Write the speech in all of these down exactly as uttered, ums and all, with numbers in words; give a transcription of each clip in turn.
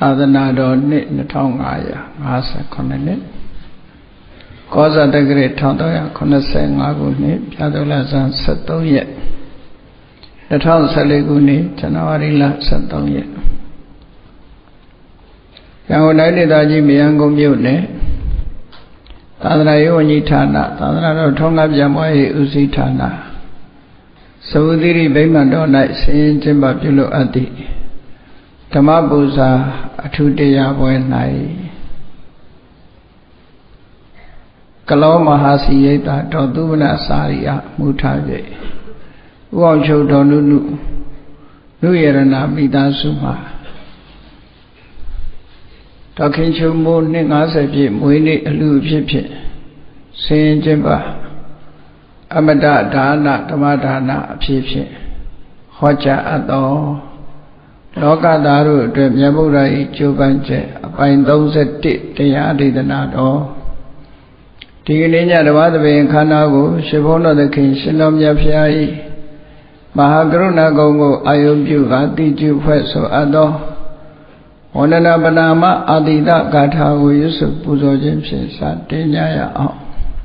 သာသနာတော်နှစ်နှစ်ထောင်ငါးရာငါးဆယ်ခုနှစ်ကောဇာတက္ကရာတစ်ထောင်သုံးရာခုနှစ်ဆယ်ငါးခုနှစ်ပြာတော်လဆန်းဆယ်သုံးရက်နှစ်ထောင်ဆယ်လေးခုနှစ်ဇန်နဝါရီလဆယ်သုံးရက်ရန်ကုန်တိုင်းဒေသကြီးမြေယံကုန်းမြို့နယ်သာသနာရေးဝန်ကြီးဌာနသာသနာတော်ထုံးကားပြန်ပွားရေးဦးစီးဌာနသဝတိရိဗိမာန်တော်၌ဆင်းရင်ကျင်းပပြုလုပ်အပ်သည့်ဓမ္မပူဇာအထူးတရားပွဲ၌ကလောမဟာစီရိတ်တာတော်သူဝနစာရိယမူထား၍ဥအောင်ချုပ်တော်နုနုနုရဏမိသားစုမှာတော်ခင်ချုံမိုးနှစ်ငါးဆယ်ပြည့်မွေးနေ့အလှဖြစ်ဖြစ်ဆင်းရင်ကျင်းပအမတဒါနဓမ္မဒါနအဖြစ်ဖြင့်ဟောကြားအပ်သောလောကသားတို့အတွက်မြတ်ဗုဒ္ဓ၏ကြိုးပမ်းချက်အပိုင်းသုံးဆယ်တစ်တရားဒေသနာတော်ဒီကနေ့ညတပါးသဘင်ခန္ဓာကိုရှင်ဘုန်းတော်သခင်ရှင်တော်မြတ်ဖျား၏မဟာကရုဏာကုံကိုအာယုပြုကာတိကျဖွဲ့ဆိုအပ်သောဝန္ဒနာပနာမအာတိတဂါထာကိုရွတ်ဆိုပူဇော်ခြင်းဖြင့်စတင်ကြရအောင်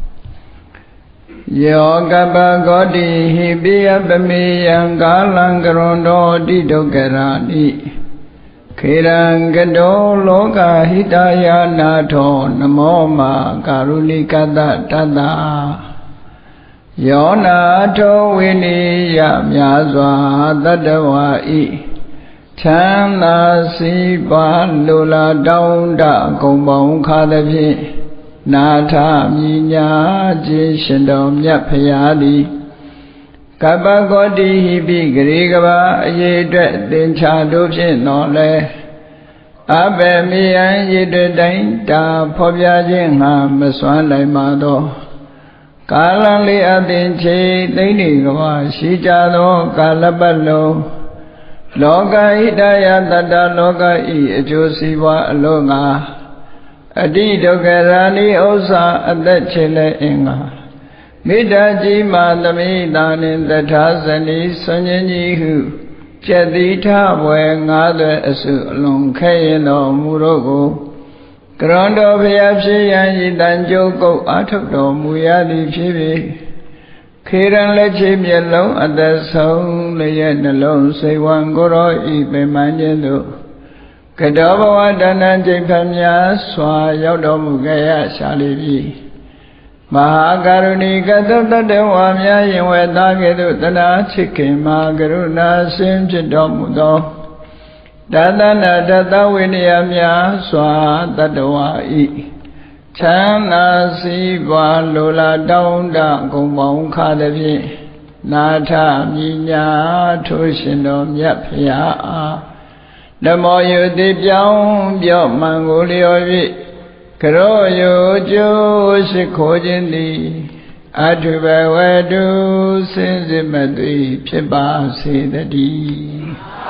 ယောကပဂောတိဟိပိယပမေယံကာလံကရွန်တော်တိဒုက္ခရာနိခေရံကတောလောကဟိတယာနာထောနမောမာကာရုဏိကတတတ္တယောနာထောဝိနိယမြာစွာတတ္တဝါဤချမ်းသာစီးပွားလိုလားတောင်းတကုံပေါင်းခါသဖြင့်နာထမြညာခြင်းရှင်တော်မြတ်ဖရာသည်ကပ္ပဂောတိဟိပိဂရေကဘာအရေးအတွက်သင်္ချာတို့ဖြင့်တော်လဲအဘယ်မြေယံရည်တွေတိုင်းတာဖော်ပြခြင်းငါမစွမ်းနိုင်ပါသောကာလလေးအသင်ချေသိမ့်နေကဘာရှိကြသောကာလပတ်လုံးလောကဣတယတတ္တလောကဤအကျိုးစီးပွားအလို့ငါအတိဒုက္ခရာနိဥစ္စာအသက်ချေလဲအင်္ဂါမေတ္တာကြီးမာသမိတာနှင့်တထာဇနီဆွန်ခြင်းကြီးဟုကျက်တိထဘွယ်ငါးသွဲအစုအလွန်ခဲရင်တော်မူတော့ကိုကရွန်တော်ဖျားဖြစ်ရန်ဤတန်ကြုတ်ကုတ်အာထုတ်တော်မူရသည်ဖြစ်ပြီးခေရန်လက်ချေမျက်လုံးအသက်ဆုံးလျက်နှလုံးစိတ်ဝံကိုယ်တော်ဤပင်မခြင်းသို့ကတောဘဝတဏ္ဍကျိတ်ဖတ်များစွာရောက်တော်မူကြရရှာလိပြီမဟာကရုဏီကတတတဝါများယင်ဝဲသားကဲ့သို့တနာချစ်ခင်မဟာကရုဏာရှင်ဖြစ်တော်မူသောတသနာတသဝိနည်းများစွာတတဝါဤချမ်းသာစီးပွားလိုလားတောင်းတဂုံပေါင်းခါသဖြင့်နာထမြညာထိုးရှင်တော်မြတ်ဖရာအားဓမ္မောယုတိပြောင်းပြော့မှန်ကိုလျော်၍ကရောယုကျိုးရှိခိုးခြင်းသည်အထုဘဝတုစင်စစ်မသွေဖြစ်ပါစေတည်း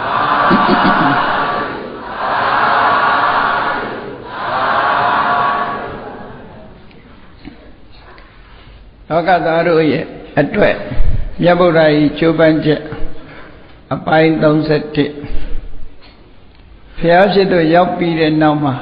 လောကသားတို့ရဲ့အတွက်မြတ်ဗုဒ္ဓ၏ကျိုးပန်းချက်အပိုင်းသုံးဆယ်တစ်ဘုရားဖြစ်သို့ရောက်ပြီးတဲ့နောက်မှာ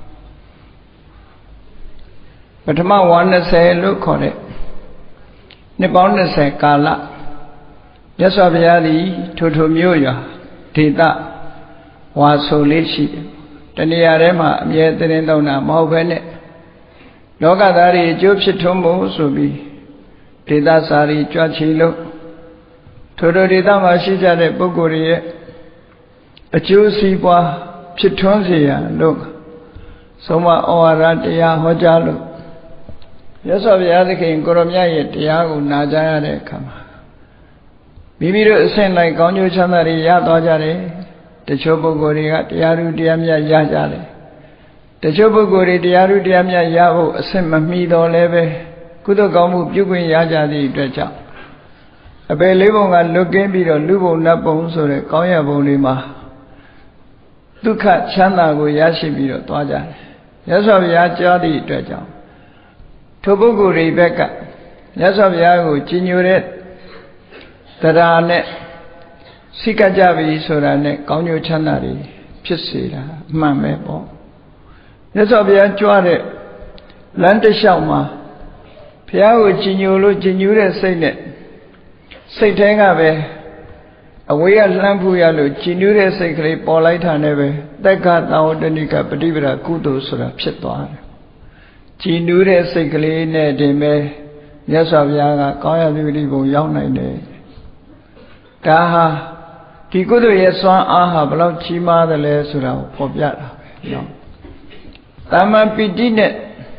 ပထမဝါ၂၀လို့ခေါ်တဲ့နှစ်ပေါင်း၂၀ကာလမြတ်စွာဘုရားသည်ထိုထိုမြို့ရွာဒေသဝါဆိုလေးရှိတယ်တနေရာထဲမှာအမြဲတည်းသုံးတာမဟုတ်ဘဲနဲ့လောကသားတွေအကျိုးဖြစ်ထွန်းဖို့ဆိုပြီးဒေသစာရီကြွချီလို့ထိုထိုဒေသမှာရှိကြတဲ့ပုဂ္ဂိုလ်တွေရဲ့အကျိုးစီးပွားဖြစ်ထွန်းစေရန်လို့ဆုံးမဩဝါဒတရားဟောကြားလို့ရသော်ဘုရားသခင်ကိုရောမြတ်ရဲ့တရားကိုနာကြားရတဲ့အခါမှာမိမိတို့အစဉ်လိုက်ကောင်းကျိုးချမ်းသာတွေရသွားကြတယ်တချို့ပုဂ္ဂိုလ်တွေကတရားဓုတရားမြတ်ရကြတယ်တချို့ပုဂ္ဂိုလ်တွေတရားဓုတရားမြတ်ရဖို့အစဉ်မမီတော့လည်းပဲကုသိုလ်ကောင်းမှုပြုခွင့်ရကြသည့်အတွက်ကြောင့်အပေလေးပုံကလွတ်ကင်းပြီးတော့လူဘုံနတ်ဘုံဆိုတဲ့ကောင်းရဘုံလေးမှာဒုက္ခချမ်းသာကိုရရှိပြီးတော့သွားကြတယ်မြတ်စွာဘုရားကြားသည့်အတွက်ကြောင့်ထိုပုဂ္ဂိုလ်တွေဘက်ကမြတ်စွာဘုရားကိုကြည်ညိုတဲ့တရားနဲ့စိတ်ကကြပြီဆိုတာနဲ့ကောင်းကျိုးချမ်းသာတွေဖြစ်စေတာမှန်ပဲပေါ့မြတ်စွာဘုရားကြွတဲ့လမ်းတစ်လျှောက်မှာဘုရားကိုကြည်ညိုလို့ကြည်ညိုတဲ့စိတ်နဲ့စိတ်ထဲကပဲအဝေးကလှမ်းဖူးရလို့ကြည်ညိုတဲ့စိတ်ကလေးပေါ်လိုက်တာနဲ့ပဲတက္ကသဝတ္တနိကပฏิပဒါကုသိုလ်ဆိုတာဖြစ်သွားတယ်ကြည်ညိုတဲ့စိတ်ကလေးနဲ့တင်ပဲမြတ်စွာဘုရားကကောင်းရာသီပတိဘုံရောက်နိုင်တယ်ဒါဟာဒီကုသိုလ်ရဲ့စွမ်းအားဟာဘယ်လောက်ကြီးမားသလဲဆိုတာကိုဖော်ပြတာပဲနော်တာမန်ပီတိနဲ့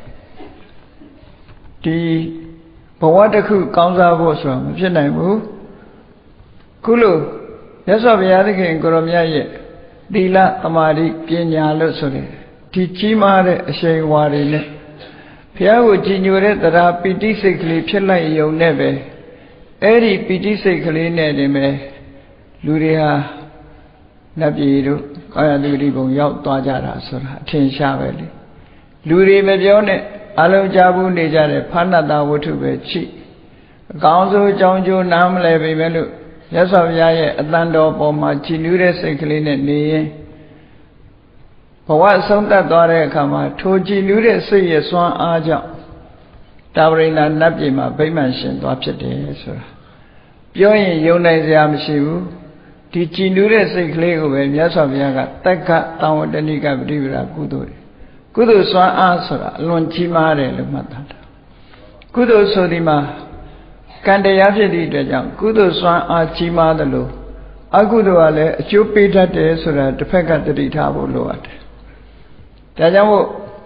ဒီဘဝတစ်ခုကောင်းစားဖို့ဆိုတာမဖြစ်နိုင်ဘူးခုလိုမြတ်စွာဘုရားသခင်ကိုရောမြတ်ရဲ့သီလသမာဓိပညာလို့ဆိုတယ်ဒီကြီးမားတဲ့အရှိန်အဝါတွေနဲ့ဘုရားကိုကြည်ညိုတဲ့တရားပီတိစိတ်ကလေးဖြစ်လိုက်ရုံနဲ့ပဲအဲ့ဒီပီတိစိတ်ကလေးနဲ့တင်ပဲလူတွေဟာနတ်ပြည်တို့ကာယတုတိဘုံရောက်သွားကြတာဆိုတာအထင်ရှားပဲလေလူတွေမပြောနဲ့အလုံးကြဘူးနေကြတဲ့ဖာဏတဝတ္ထုပဲချိအကောင်းဆုံးအကြောင်းကျိုးနားမလဲပေမဲ့လို့မြတ်စွာဘုရားရဲ့အတန်တော်ပေါ်မှာကြည်နူးတဲ့စိတ်ကလေးနဲ့နေရင်ဘဝဆုံးသက်သွားတဲ့အခါမှာထိုကြည်နူးတဲ့စိတ်ရဲ့စွမ်းအားကြောင့်တာဝရိန္ဒနတ်ပြည်မှာဗိမာန်ရှင်သွားဖြစ်တယ်ဆိုတာပြောရင်ယုံနိုင်စရာမရှိဘူးဒီကြည်နူးတဲ့စိတ်ကလေးကိုပဲမြတ်စွာဘုရားကတက္ကသဝတ္တနိကပฏิပဒါကုသိုလ်ကုသိုလ်စွမ်းအားဆိုတာအလွန်ကြီးမားတယ်လို့မှတ်သားတာကုသိုလ်ဆိုဒီမှာကံတရားဖြစ်သည့်အတွက်ကြောင့်ကုသိုလ်စွမ်းအားကြီးမားတယ်လို့အကုသိုလ်ကလည်းအကျိုးပေးတတ်တယ်ဆိုတာတစ်ဖက်ကတတိထားဖို့လိုအပ်တယ်ဒါကြောင့်မို့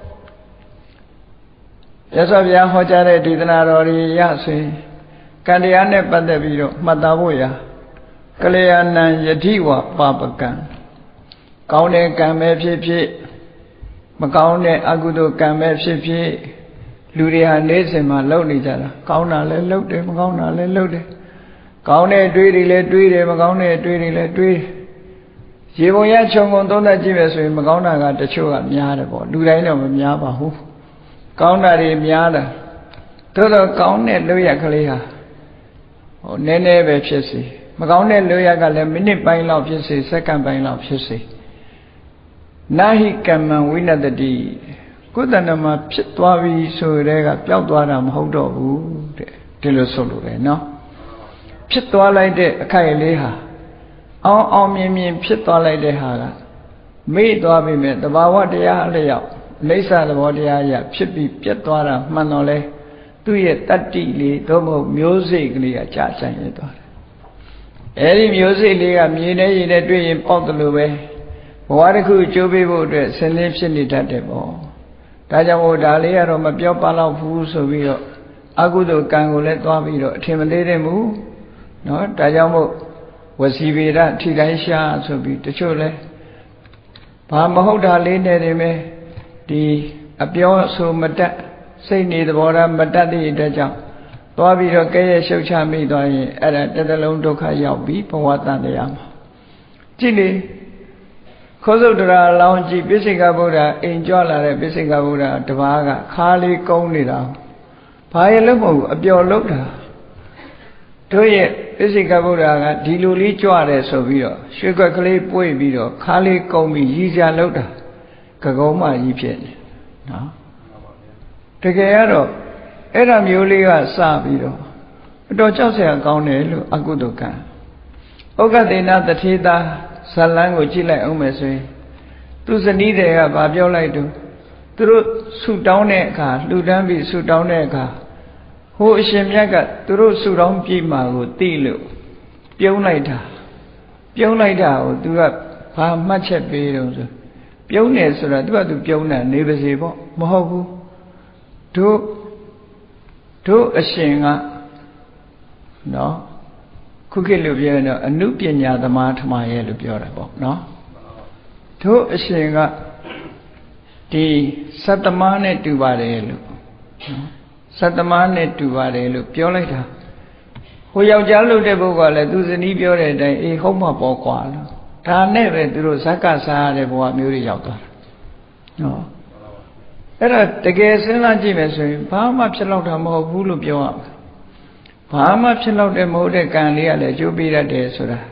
ရသော်ဗျာဟောကြားတဲ့ဒေသနာတော်တွေရဆိုရင်ကံတရားနဲ့ပတ်သက်ပြီးတော့မှတ်သားဖို့ရာကလျာဏံယတိဝပါပကံကောင်းတဲ့ကံပဲဖြစ်ဖြစ်မကောင်းတဲ့အကုသိုလ်ကံပဲဖြစ်ဖြစ်လူတွေဟာနေ့စဉ်မှာလုပ်နေကြတာကောင်းတာလည်းလုပ်တယ်မကောင်းတာလည်းလုပ်တယ်ကောင်းတဲ့အတွေးတွေလည်းတွေးတယ်မကောင်းတဲ့အတွေးတွေလည်းတွေးရေပုံရခြုံငုံသုံးသပ်ကြည့်မယ်ဆိုရင်မကောင်းတာကတချို့ကများတယ်ပေါ့လူတိုင်းတော့မများပါဘူးကောင်းတာတွေများတာသို့တော့ကောင်းတဲ့လုပ်ရကလေးဟာဟိုနည်းနည်းပဲဖြစ်စီမကောင်းတဲ့လုပ်ရကလည်းမိနစ်ပိုင်းလောက်ဖြစ်စီစက္ကန့်ပိုင်းလောက်ဖြစ်စီနာဟိကမ္မံဝိနတတိကိုယ်တဏ္ဍမှာဖြစ်သွားပြီဆိုတဲ့ကပျောက်သွားတာမဟုတ်တော့ဘူးတဲ့ဒီလိုဆိုလို့လေနော်ဖြစ်သွားလိုက်တဲ့အခိုက်အလေးဟာအောင်အောင်မြင်မြင်ဖြစ်သွားလိုက်တဲ့ဟာကမေ့သွားပြီမဲ့တဘာဝတရားအလျောက်အိဋ္ဌသဘောတရားအရဖြစ်ပြီးပြတ်သွားတာမှန်တော့လဲသူ့ရဲ့တတ္တိလေးသို့မဟုတ်မျိုးစိတ်ကလေးကကြာဆိုင်ရသွားတယ်အဲဒီမျိုးစိတ်လေးကမြေနဲ့ရေနဲ့တွေ့ရင်ပေါက်တယ်လို့ပဲဘဝတစ်ခုကျိုးပေးဖို့အတွက်ဆင်းရဲဖြစ်နေတတ်တယ်ပေါ့ဒါကြောင့်မို့ဒါလေးကတော့မပြောပါတော့ဘူးဆိုပြီးတော့အကုသိုလ်ကံကိုလည်းသွားပြီးတော့အထင်မသေးတဲ့မူနော်ဒါကြောင့်မို့ဝစီဗေဒထိတိုင်းရှာဆိုပြီးတချို့လဲဘာမဟုတ်တာလေးနဲ့နေမယ်ဒီအပြောဆိုမတတ်စိတ်နေသဘောထားမတတ်တဲ့အတွက်ကြောင့်သွားပြီးတော့ကဲရဲ့ရှုပ်ချမိသွားရင်အဲ့ဒါတစ်သလုံးဒုက္ခရောက်ပြီးဘဝတန်တရားမှာကြည့်လေခောစုတ်တရာလောင်းကြည့်ပိစိကဗုဒ္ဓအိမ်ကြွလာတဲ့ပိစိကဗုဒ္ဓတပါးကခါလေးကုန်းနေတာဘာရဲ့လို့မဟုတ်ဘူးအပျော်လို့တာတို့ရဲ့ပိစိကဗုဒ္ဓကဒီလိုလေးကြွတယ်ဆိုပြီးတော့ရွှေခွက်ကလေးပွေ့ပြီးတော့ခါလေးကုန်းပြီးရည်စရာလို့တာကကုံးမကြီးဖြစ်နေနော်တကယ်ကတော့အဲ့ဒါမျိုးလေးကစပြီးတော့အတော်ကြောက်စရာကောင်းတယ်လို့အကုသိုလ်ကံဥက္ကသေနတထေသာဇလန်းကိုကြည့်လိုက်အောင်မယ်ဆိုရင်သူဇနီးတွေကဗာပြောလိုက်တော့သူတို့ဆူတောင်းတဲ့အခါလှူဒန်းပြီးဆူတောင်းတဲ့အခါဟိုအရှင်မြတ်ကသူတို့ဆူတောင်းပြမှာကိုသိလို့ပြုံးလိုက်တာပြုံးလိုက်တာကိုသူကဘာမှတ်ချက်ပေးတော့ဆိုပြုံးတယ်ဆိုတာသူကသူပြုံးတာနေပါစေပေါ့မဟုတ်ဘူးတို့တို့အရှင်ကနော်ခုခေတ်လိုပြောရင်တော့အနုပညာသမားထမရဲ့လို့ပြောတာပေါ့နော်တို့အရှင်ကဒီစတ္တမနဲ့တူပါတယ်လို့စတ္တမနဲ့တူပါတယ်လို့ပြောလိုက်တာဟိုယောက်ျားလို့တဲ့ပုဂ္ဂိုလ်ကလည်းသူဇနီးပြောတဲ့အတိုင်းအေးဟုတ်မှာပေါ့ကွာလို့ဒါနဲ့ပဲသူတို့ဇက်ကစားရတဲ့ဘဝမျိုးတွေရောက်သွားတာနော်အဲ့ဒါတကယ်စဉ်းစားကြည့်မယ်ဆိုရင်ဘာမှဖြစ်တော့တာမဟုတ်ဘူးလို့ပြောရမှာဘာမှဖြစ်တော့တဲ့မဟုတ်တဲ့ကံလေးကလည်းအကျိုးပေးတတ်တယ်ဆိုတာ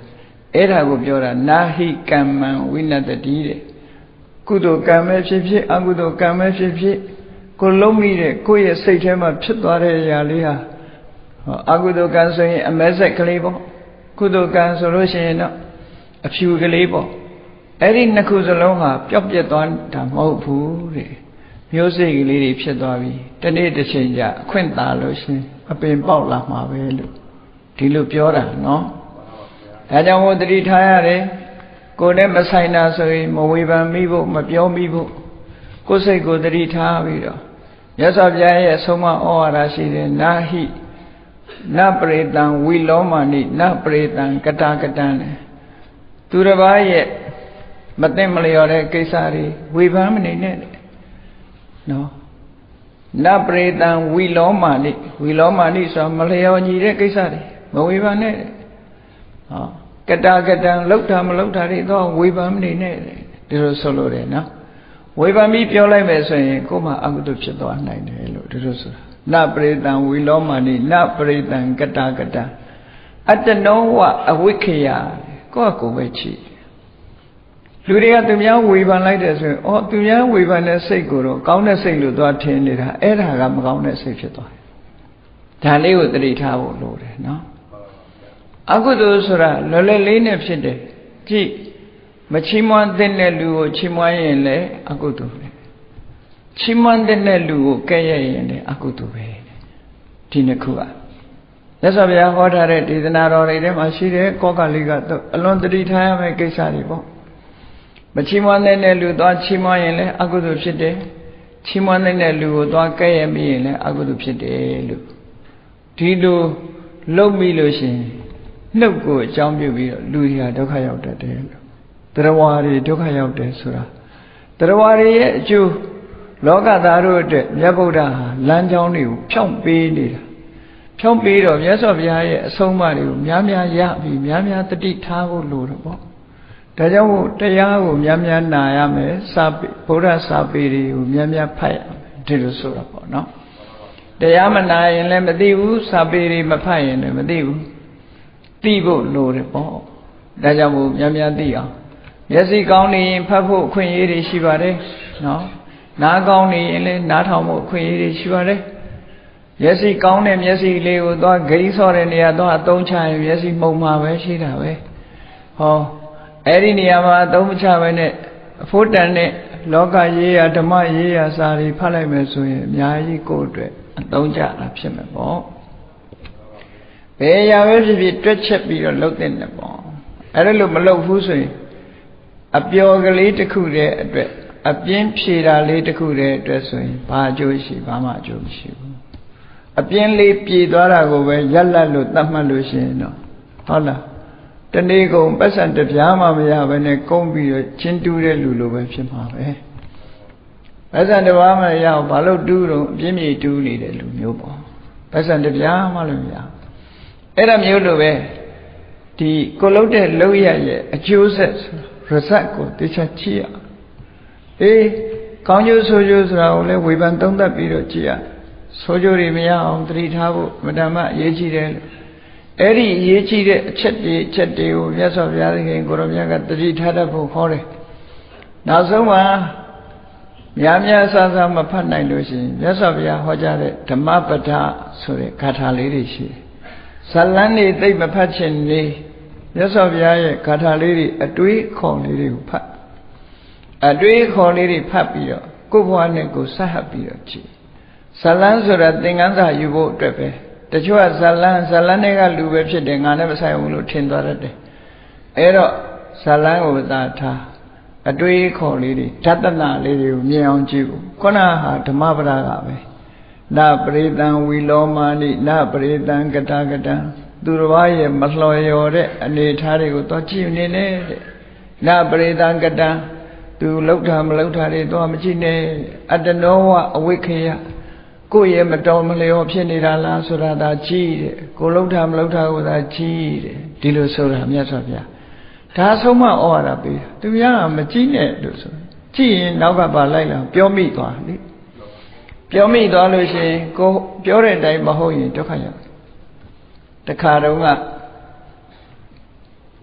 အဲ့ဒါကိုပြောတာနာဟိကမ္မံဝိနတတိတဲ့ကုသိုလ်ကံပဲဖြစ်ဖြစ်အကုသိုလ်ကံပဲဖြစ်ဖြစ်ကိုလုံးမိတဲ့ကိုယ့်ရဲ့စိတ်ထဲမှာဖြစ်သွားတဲ့အရာလေးဟာအကုသိုလ်ကံဆိုရင်အမဲဆက်ကလေးပေါ့ကုသိုလ်ကံဆိုလို့ရှိရင်တော့အဖြူကလေးပေါ့အဲ့ဒီနှစ်ခုစလုံးဟာပျောက်ပြက်သွားတာမဟုတ်ဘူးတဲ့မျိုးစိတ်ကလေးတွေဖြစ်သွားပြီတနေ့တစ်ချိန်ကျအခွင့်သာလို့ရှင်အပင်ပေါက်လာမှာပဲလို့ဒီလိုပြောတာနော်ဒါကြောင့်မို့တတိထားရတယ်ကိုယ်နဲ့မဆိုင်တာဆိုရင်မဝေဖန်မိဖို့မပြောမိဖို့ကိုယ်စိတ်ကိုတတိထားပြီးတော့မြတ်စွာဘုရားရဲ့ဆုံးမဩဝါဒရှိတယ်နာဟိနပရိတံဝီလောမာနိနပရိတံကတာကတံတဲ့သူတစ်ပါးရဲ့မသိမလျော်တဲ့ကိစ္စတွေဝေဖန်မနေနဲ့နော်နပရိတံဝီလောမာနိဝီလောမာနိဆိုမလျော်ညီတဲ့ကိစ္စတွေမဝေဖန်နဲ့ဟောကတာကတံလောက်တာမလောက်တာတွေတော့ဝေဖန်မနေနဲ့ဒီလိုဆိုလို့တယ်နော်ဝေဖန်ပြီးပြောလိုက်မယ်ဆိုရင်ကိုယ်မှအကုသိုလ်ဖြစ်သွားနိုင်တယ်လို့ဒီလိုဆိုတာနပရိတံဝီလောမာနိနပရိတံကတာကတံအတ္တနောဝအဝိခယကိုယ့်ကိုယ်ပဲချီလူတွေကသူများဝေဖန်လိုက်တယ်ဆိုရင်အော်သူများဝေဖန်တဲ့စိတ်ကိုတော့ကောင်းတဲ့စိတ်လို့သွားထင်နေတာအဲ့ဒါကမကောင်းတဲ့စိတ်ဖြစ်သွားတယ်ဒါလေးကိုသတိထားဖို့လိုတယ်နော်အကုသိုလ်ဆိုတာလွယ်လွယ်လေးနဲ့ဖြစ်တယ်ကြည့်မချီးမွမ်းတဲ့လူကိုချီးမွမ်းရင်လည်းအကုသိုလ်ပဲချီးမွမ်းတဲ့လူကိုကဲ့ရဲ့ရင်လည်းအကုသိုလ်ပဲဒီနှစ်ခုကမြတ်စွာဘုရားဟောထားတဲ့ဒေသနာတော်တွေထဲမှာရှိတဲ့ကောကလိကတော့အလွန်သတိထားရမယ့်ကိစ္စတွေပေါ့မချီးမွမ်းတဲ့လူသွားချီးမွမ်းရင်လည်းအကုသိုလ်ဖြစ်တယ်ချီးမွမ်းတဲ့လူကိုသွားကဲ့ရဲ့မိရင်လည်းအကုသိုလ်ဖြစ်တယ်လို့ဒီလိုလုပ်မိလို့ရှိရင်နှုတ်ကိုအကြောင်းပြုပြီးတော့လူတွေဟာဒုက္ခရောက်တတ်တယ်လို့တရားဝါတွေဒုက္ခရောက်တယ်ဆိုတာတရားဝါတွေရဲ့အကျိုးလောကသားတို့အတွက်မြတ်ဗုဒ္ဓဟာလမ်းကြောင်းတွေကိုဖြောင့်ပေးနေတာဖြောင့်ပေးတော့မြတ်စွာဘုရားရဲ့အဆုံးအမတွေကိုများများရပြီးများများတတိထားဖို့လိုတယ်ပေါ့ဒါကြောင့်မို့တရားကိုများများနာရမယ်စာပေဗုဒ္ဓစာပေတွေကိုများများဖတ်ရမယ်ဒီလိုဆိုတာပေါ့နော်တရားမနာရင်လည်းမသိဘူးစာပေတွေမဖတ်ရင်လည်းမသိဘူးသိဖို့လိုတယ်ပေါ့ဒါကြောင့်မို့များများသိအောင်မျက်စိကောင်းနေရင်ဖတ်ဖို့အခွင့်အရေးတွေရှိပါတယ်နော်နားကောင်းနေရင်လည်းနားထောင်ဖို့အခွင့်အရေးတွေရှိပါတယ်မျက်စိကောင်းတဲ့မျက်စိလေးကိုသွားဂိမ်းဆော့တဲ့နေရာသွားအသုံးချရင်မျက်စိမှုံမှာပဲရှိတာပဲဟောအဲ့ဒီနေရာမှာအသုံးမချဘဲနဲ့အဖို့တန်တဲ့လောကရေးရာဓမ္မရေးရာစာတွေဖတ်လိုက်မယ်ဆိုရင်အများကြီးကိုယ့်အတွက်အသုံးချတာဖြစ်မှာပေါ့ဘယ်ရာပဲဖြစ်ဖြစ်တွက်ချက်ပြီးတော့လုပ်တဲ့နဲ့ပေါ့အဲ့ဒါလို့မလုပ်ဘူးဆိုရင်အပျော်ကလေးတစ်ခုတည်းအတွက်အပြင်းဖြေတာလေးတစ်ခုတည်းအတွက်ဆိုရင်ဘာအကျိုးရှိဘာမှအကျိုးမရှိဘူးအပြင်းလေးပြေသွားတာကိုပဲရက်လက်လို့သတ်မှတ်လို့ရှိရင်တော့ဟုတ်လားတနေ့ကုန်ပတ်စံတပြားမှမရဘဲနဲ့ကုန်းပြီးတော့ချင်းတူးတဲ့လူလိုပဲဖြစ်မှာပဲပတ်စံတပြားမှရအောင်ဘာလို့တူးတော့အပြင်းပြေတူးနေတဲ့လူမျိုးပေါ့ပတ်စံတပြားမှလည်းမရအဲ့ဒါမျိုးလိုပဲဒီကိုလုံးတဲ့လုံးရရဲ့အကျိုးဆက်ရစက်ကိုသိချကြည့်ရအေးကောင်းကျိုးဆိုးကျိုးဆိုတာကိုလည်းဝေဖန်သုံးသပ်ပြီးတော့ကြည့်ရဆိုးကျိုးတွေမရအောင်သတိထားဖို့မတ္တမအရေးကြီးတယ်လို့အဲ့ဒီအရေးကြီးတဲ့အချက်တွေအချက်တွေကိုမြတ်စွာဘုရားသခင်ကိုရောမြတ်ကသတိထားတတ်ဖို့ခေါ်တယ်နောက်ဆုံးမှာများများဆဆမဖတ်နိုင်လို့ရှိရင်မြတ်စွာဘုရားဟောကြားတဲ့ဓမ္မပဒဆိုတဲ့ဂါထာလေးတွေရှိတယ်ဇလန်းတွေသိမဖတ်ခြင်းနေမြတ်စွာဘုရားရဲ့ဂါထာလေးတွေအတွေးခေါ်လေးတွေကိုဖတ်အတွေးခေါ်လေးတွေဖတ်ပြီးတော့ကိုယ့်ဘဝနဲ့ကိုယ်ဆက်ဟပ်ပြီးတော့ကြည့်ဇလန်းဆိုတာသင်္ကန်းစာယူဖို့အတွက်ပဲတချို့ကဇလန်းဇလန်းတွေကလူပဲဖြစ်တယ်ငါနဲ့မဆိုင်ဘူးလို့ထင်သွားတတ်တယ်အဲ့တော့ဇလန်းကိုသာထားအတွေးခေါ်လေးတွေဓတနာလေးတွေကိုမြင်အောင်ကြည့်ဖို့ခုနဟာဓမ္မပဒကပဲနပရိတံဝီလောမာနိနပရိတံကတာကတံသူတစ်ပါးရဲ့မလှော်လျော်တဲ့အနေထားတွေကိုတော့ကြည့်နေနဲ့တဲ့နပရိတံကတံသူလောက်တာမလောက်တာတွေတော့မကြည့်နဲ့အတ္တနောဝအဝိခေယကိုယ့်ရဲ့မတော်မလျော်ဖြစ်နေတာလားဆိုတာဒါကြည့်တယ်ကိုလောက်တာမလောက်တာကိုသာကြည့်တယ်ဒီလိုဆိုတာမြတ်စွာဘုရားဒါဆုံးမဩဝါဒပေးတာသူများကမကြည့်နဲ့လို့ဆိုကြည့်ရင်နောက်ကပါလိုက်လာပြောမိသွားလေပြောမိသွားလို့ရှိရင်ကိုပြောတဲ့အတိုင်းမဟုတ်ရင်ဒုက္ခရောက်တခါတုန်းက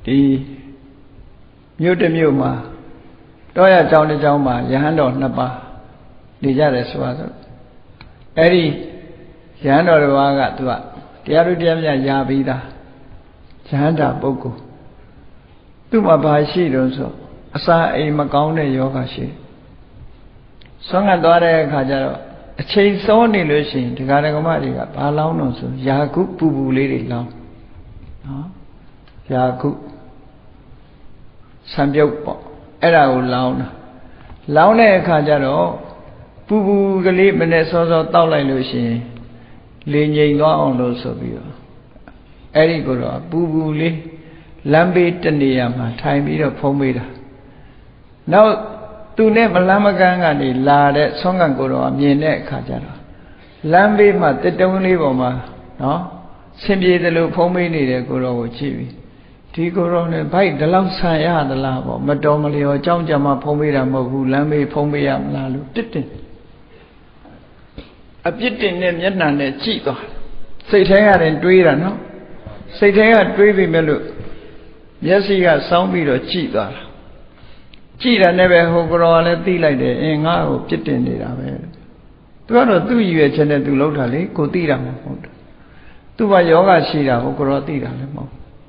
đi miêu tê miêu mà đó là trong đi trong mà giảng đồ nạp ba đi ra để xóa rồi ấy đi giảng đồ rồi ba cái tụi tia rồi tia nhà già bị ta giảng đã bốc cô tụi mà bài sĩ rồi sao sa ấy mà cao này yoga sĩ xong anh đó đây khai ra rồi chơi số này luôn xí thì cái này có mà gì cả ba lâu nữa rồi già cũ bù bù lấy đi lâu đó già cũ sản biểu bỏ ấy là lâu nữa lâu này khai ra rồi bù bù cái lý mình để so so tao lại luôn xí liền nhìn nó ông luôn so biểu ấy đi cô rồi bù bù lý làm bị tên đi mà thay bị rồi phong bị rồi nó tu này mà làm cái ngành này là để xong ngành của nó miền này khác chứ đó làm bị mà tết đông này bỏ mà nó xem gì để lúc phong bị này để của nó chỉ vì thì của nó này phải để lâu xa ya để là bỏ mà đâu mà liều trong cho mà phong bị là một vụ làm bị phong bị làm là lúc tết đi áp tết này nhất là để chỉ có xây thế là để truy là nó xây thế là truy vì mấy lúc nhất sĩ là sống bị rồi chỉ có chỉ là nơi bên hồ cờ là tì lại để anh ngã hồ chết tiền đi ra về, tôi nói tôi yêu cho nên tôi lâu thà lấy cô tì ra mà, tôi bảo yoga chỉ là hồ cờ tì ra lấy mà,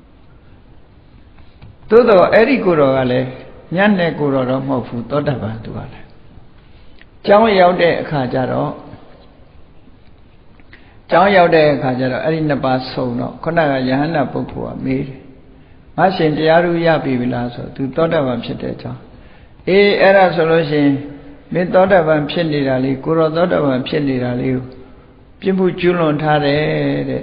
tôi đó ấy đi cờ là lấy, nhăn này cờ đó mà phụ tốt đẹp hơn tôi bảo, cháu yêu để khá cha đó, cháu yêu để khá cha đó, ấy là ba số nó, con nào giờ hắn là bố phụ mỹ, mà xin thì ai cũng ya bị bị la số, tôi tốt đẹp hơnဖြစ်တယ်cháu. Ê, ấy là số lúc xin, mình tốt đẹp hơnဖြစ်đi ra đi, cô rồi tốt đẹp hơnဖြစ်đi ra đi, chính phủ chú luôn tha đấy, đấy,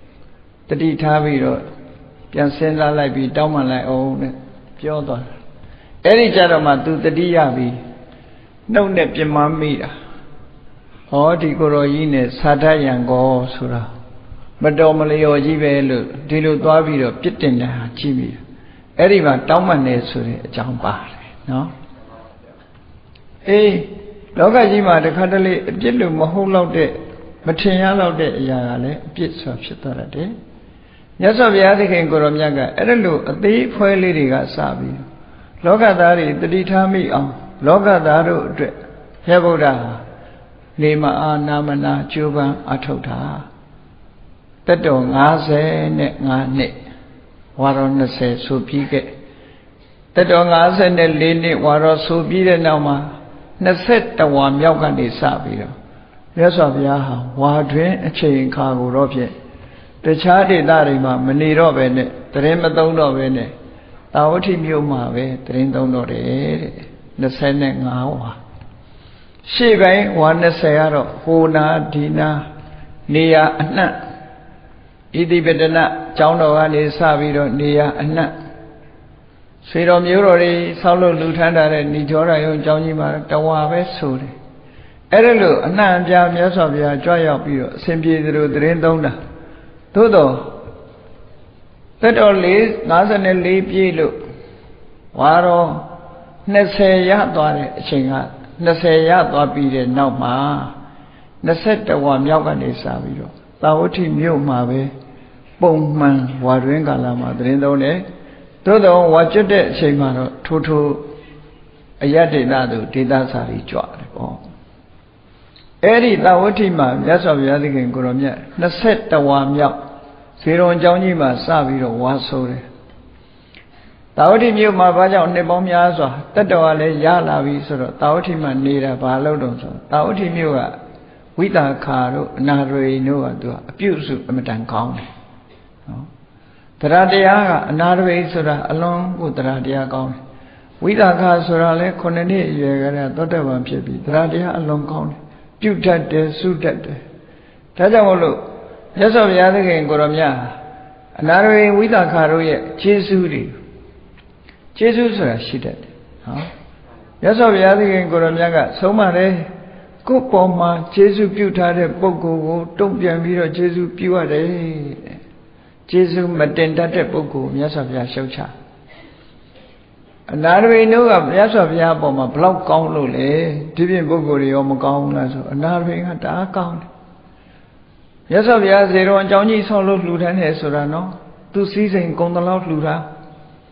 tất đi tha bị rồi,ပြန်စဉ်းစားလိုက်ပြီးတောင်းမှလိုက်အောင်နဲ့ပြောသွားတယ်အဲ့ဒီကြတော့မှသူတတိယပြီးနှုတ်နဲ့ပြမမိတာဟောဒီကိုရောကြီးနဲ့သာထရံကောဆိုတာမတော်မလျော်ကြီးပဲလို့ဒီလိုသွားပြီးတော့ပြစ်တင်တဲ့ဟာကြည့်ပြီးအဲ့ဒီမှာတောင်းမှနေဆိုတဲ့အကြောင်းပါတယ်နော်အေးလောကကြီးမှာတစ်ခါတလေအပြစ်လို့မဟုတ်တော့တဲ့မထင်ရတော့တဲ့အရာကလည်းအပြစ်ဆိုဖြစ်သွားတယ်မြတ်စွာဘုရားသခင်ကိုရောမြတ်ကအဲ့ဒါလို့အသေးဖွဲလေးတွေကစပြီးလောကသားတွေတတိထားမိအောင်လောကသားတို့အတွက်ဘုရားဗုဒ္ဓနေမအာနာမနာကျိုးပန်းအထုတ်တာတက်တော်၅၅နှစ်ဝါရော၂၀ဆိုပြီးခဲ့တက်တော်၅၄နှစ်ဝါရောဆိုပြီးတဲ့နောက်မှာ၂၁ဝါမြောက်ကနေစပြီးတော့မြတ်စွာဘုရားဟာဝါတွင်အချိန်ခါကိုတော့ဖြင့်တခြားဒေသတွေမှာမနေတော့ပဲနဲ့တရင်မသုံးတော့ပဲနဲ့တာဝတိမြို့မှာပဲတရင်သုံးတော့တယ်တဲ့၂၅ဝါရှေ့ပိုင်းဝါ၂၀ကတော့ဟိုနာဒီနာနေရာအနှံ့ဣတိပတနကျောင်းတော်ကနေစပြီးတော့နေရာအနှံ့ဆွေတော်မျိုးတော်တွေဆောက်လုပ်လူထမ်းတာတဲ့ဏိကျောရယုံကျောင်းကြီးမှာတဝါပဲဆိုတယ်အဲ့ဒါလို့အနှံ့အပြားမြတ်စွာဘုရားကြွရောက်ပြီးတော့အစဉ်ပြေသလိုတရင်သုံးတာသို့တော့တက်တော်၄၅၄ပြည့်လို့ဝါရော၂၀ရသွားတဲ့အချိန်က၂၀ရသွားပြီးတဲ့နောက်မှာ၂၁ဝါမြောက်ကနေစပြီးတော့သာဝတိမြို့မှာပဲပုံမှန်ဝါတွင်ကာလမှာသတင်းသုံးတယ်သို့တော့ဝါကျွတ်တဲ့အချိန်မှာတော့ထိုးထိုးအယတ္တိတတို့ဒေသစာတွေကြွတယ်ပေါ့အဲ့ဒီသာဝတိမှာမြတ်စွာဘုရားသခင်ကိုရောမြတ်၂၁ဝါမြောက်ဇေရုံကျောင်းကြီးမှာစပြီးတော့ဝါဆိုတယ်သာဝတိမြို့မှာဘာကြောင့်နှစ်ပေါင်းများစွာတက်တော်ကလည်းရလာပြီဆိုတော့သာဝတိမှာနေတာဘာလို့တော့ဆိုသာဝတိမြို့ကဝိတာခါတို့အနာရိတို့ကသူကအပြုစုအမတန်ကောင်းတယ်နော်တရားတရားကအနာရိဆိုတာအလွန်ကိုတရားတရားကောင်းတယ်ဝိတာခါဆိုတာလည်းခုနှစ်နှစ်အရွယ်ကတည်းကသောတပန်ဖြစ်ပြီးတရားတရားအလွန်ကောင်းတယ်ပြုတတ်တယ်စုတတ်တယ်ဒါကြောင့်မို့လို့မြတ်စွာဘုရားသခင်ကိုရောမြတ်အနာရိဝိတာခါတို့ရဲ့ခြေဆုတွေခြေဆုဆိုတာရှိတတ်တယ်နော်မြတ်စွာဘုရားသခင်ကိုရောမြတ်ကဆုံးမတယ်ကိုယ်ပေါ်မှာခြေဆုပြုထားတဲ့ပုဂ္ဂိုလ်ကိုတုံ့ပြန်ပြီးတော့ခြေဆုပြုရတယ်ခြေဆုမတင်တတ်တဲ့ပုဂ္ဂိုလ်မြတ်စွာဘုရားရှုတ်ချအနာရိတို့ကမြတ်စွာဘုရားအပေါ်မှာဘလောက်ကောင်းလို့လဲဒီပြင်ပုဂ္ဂိုလ်တွေရောမကောင်းဘူးလားဆိုအနာရိကတအားကောင်းတယ်မြတ်စွာဘုရားဇေရုံအကြောင်းကြီးဆောက်လို့လှူဒန်းတယ်ဆိုတာနော်သူစည်းစိမ်ကုံတလောက်လှူတာ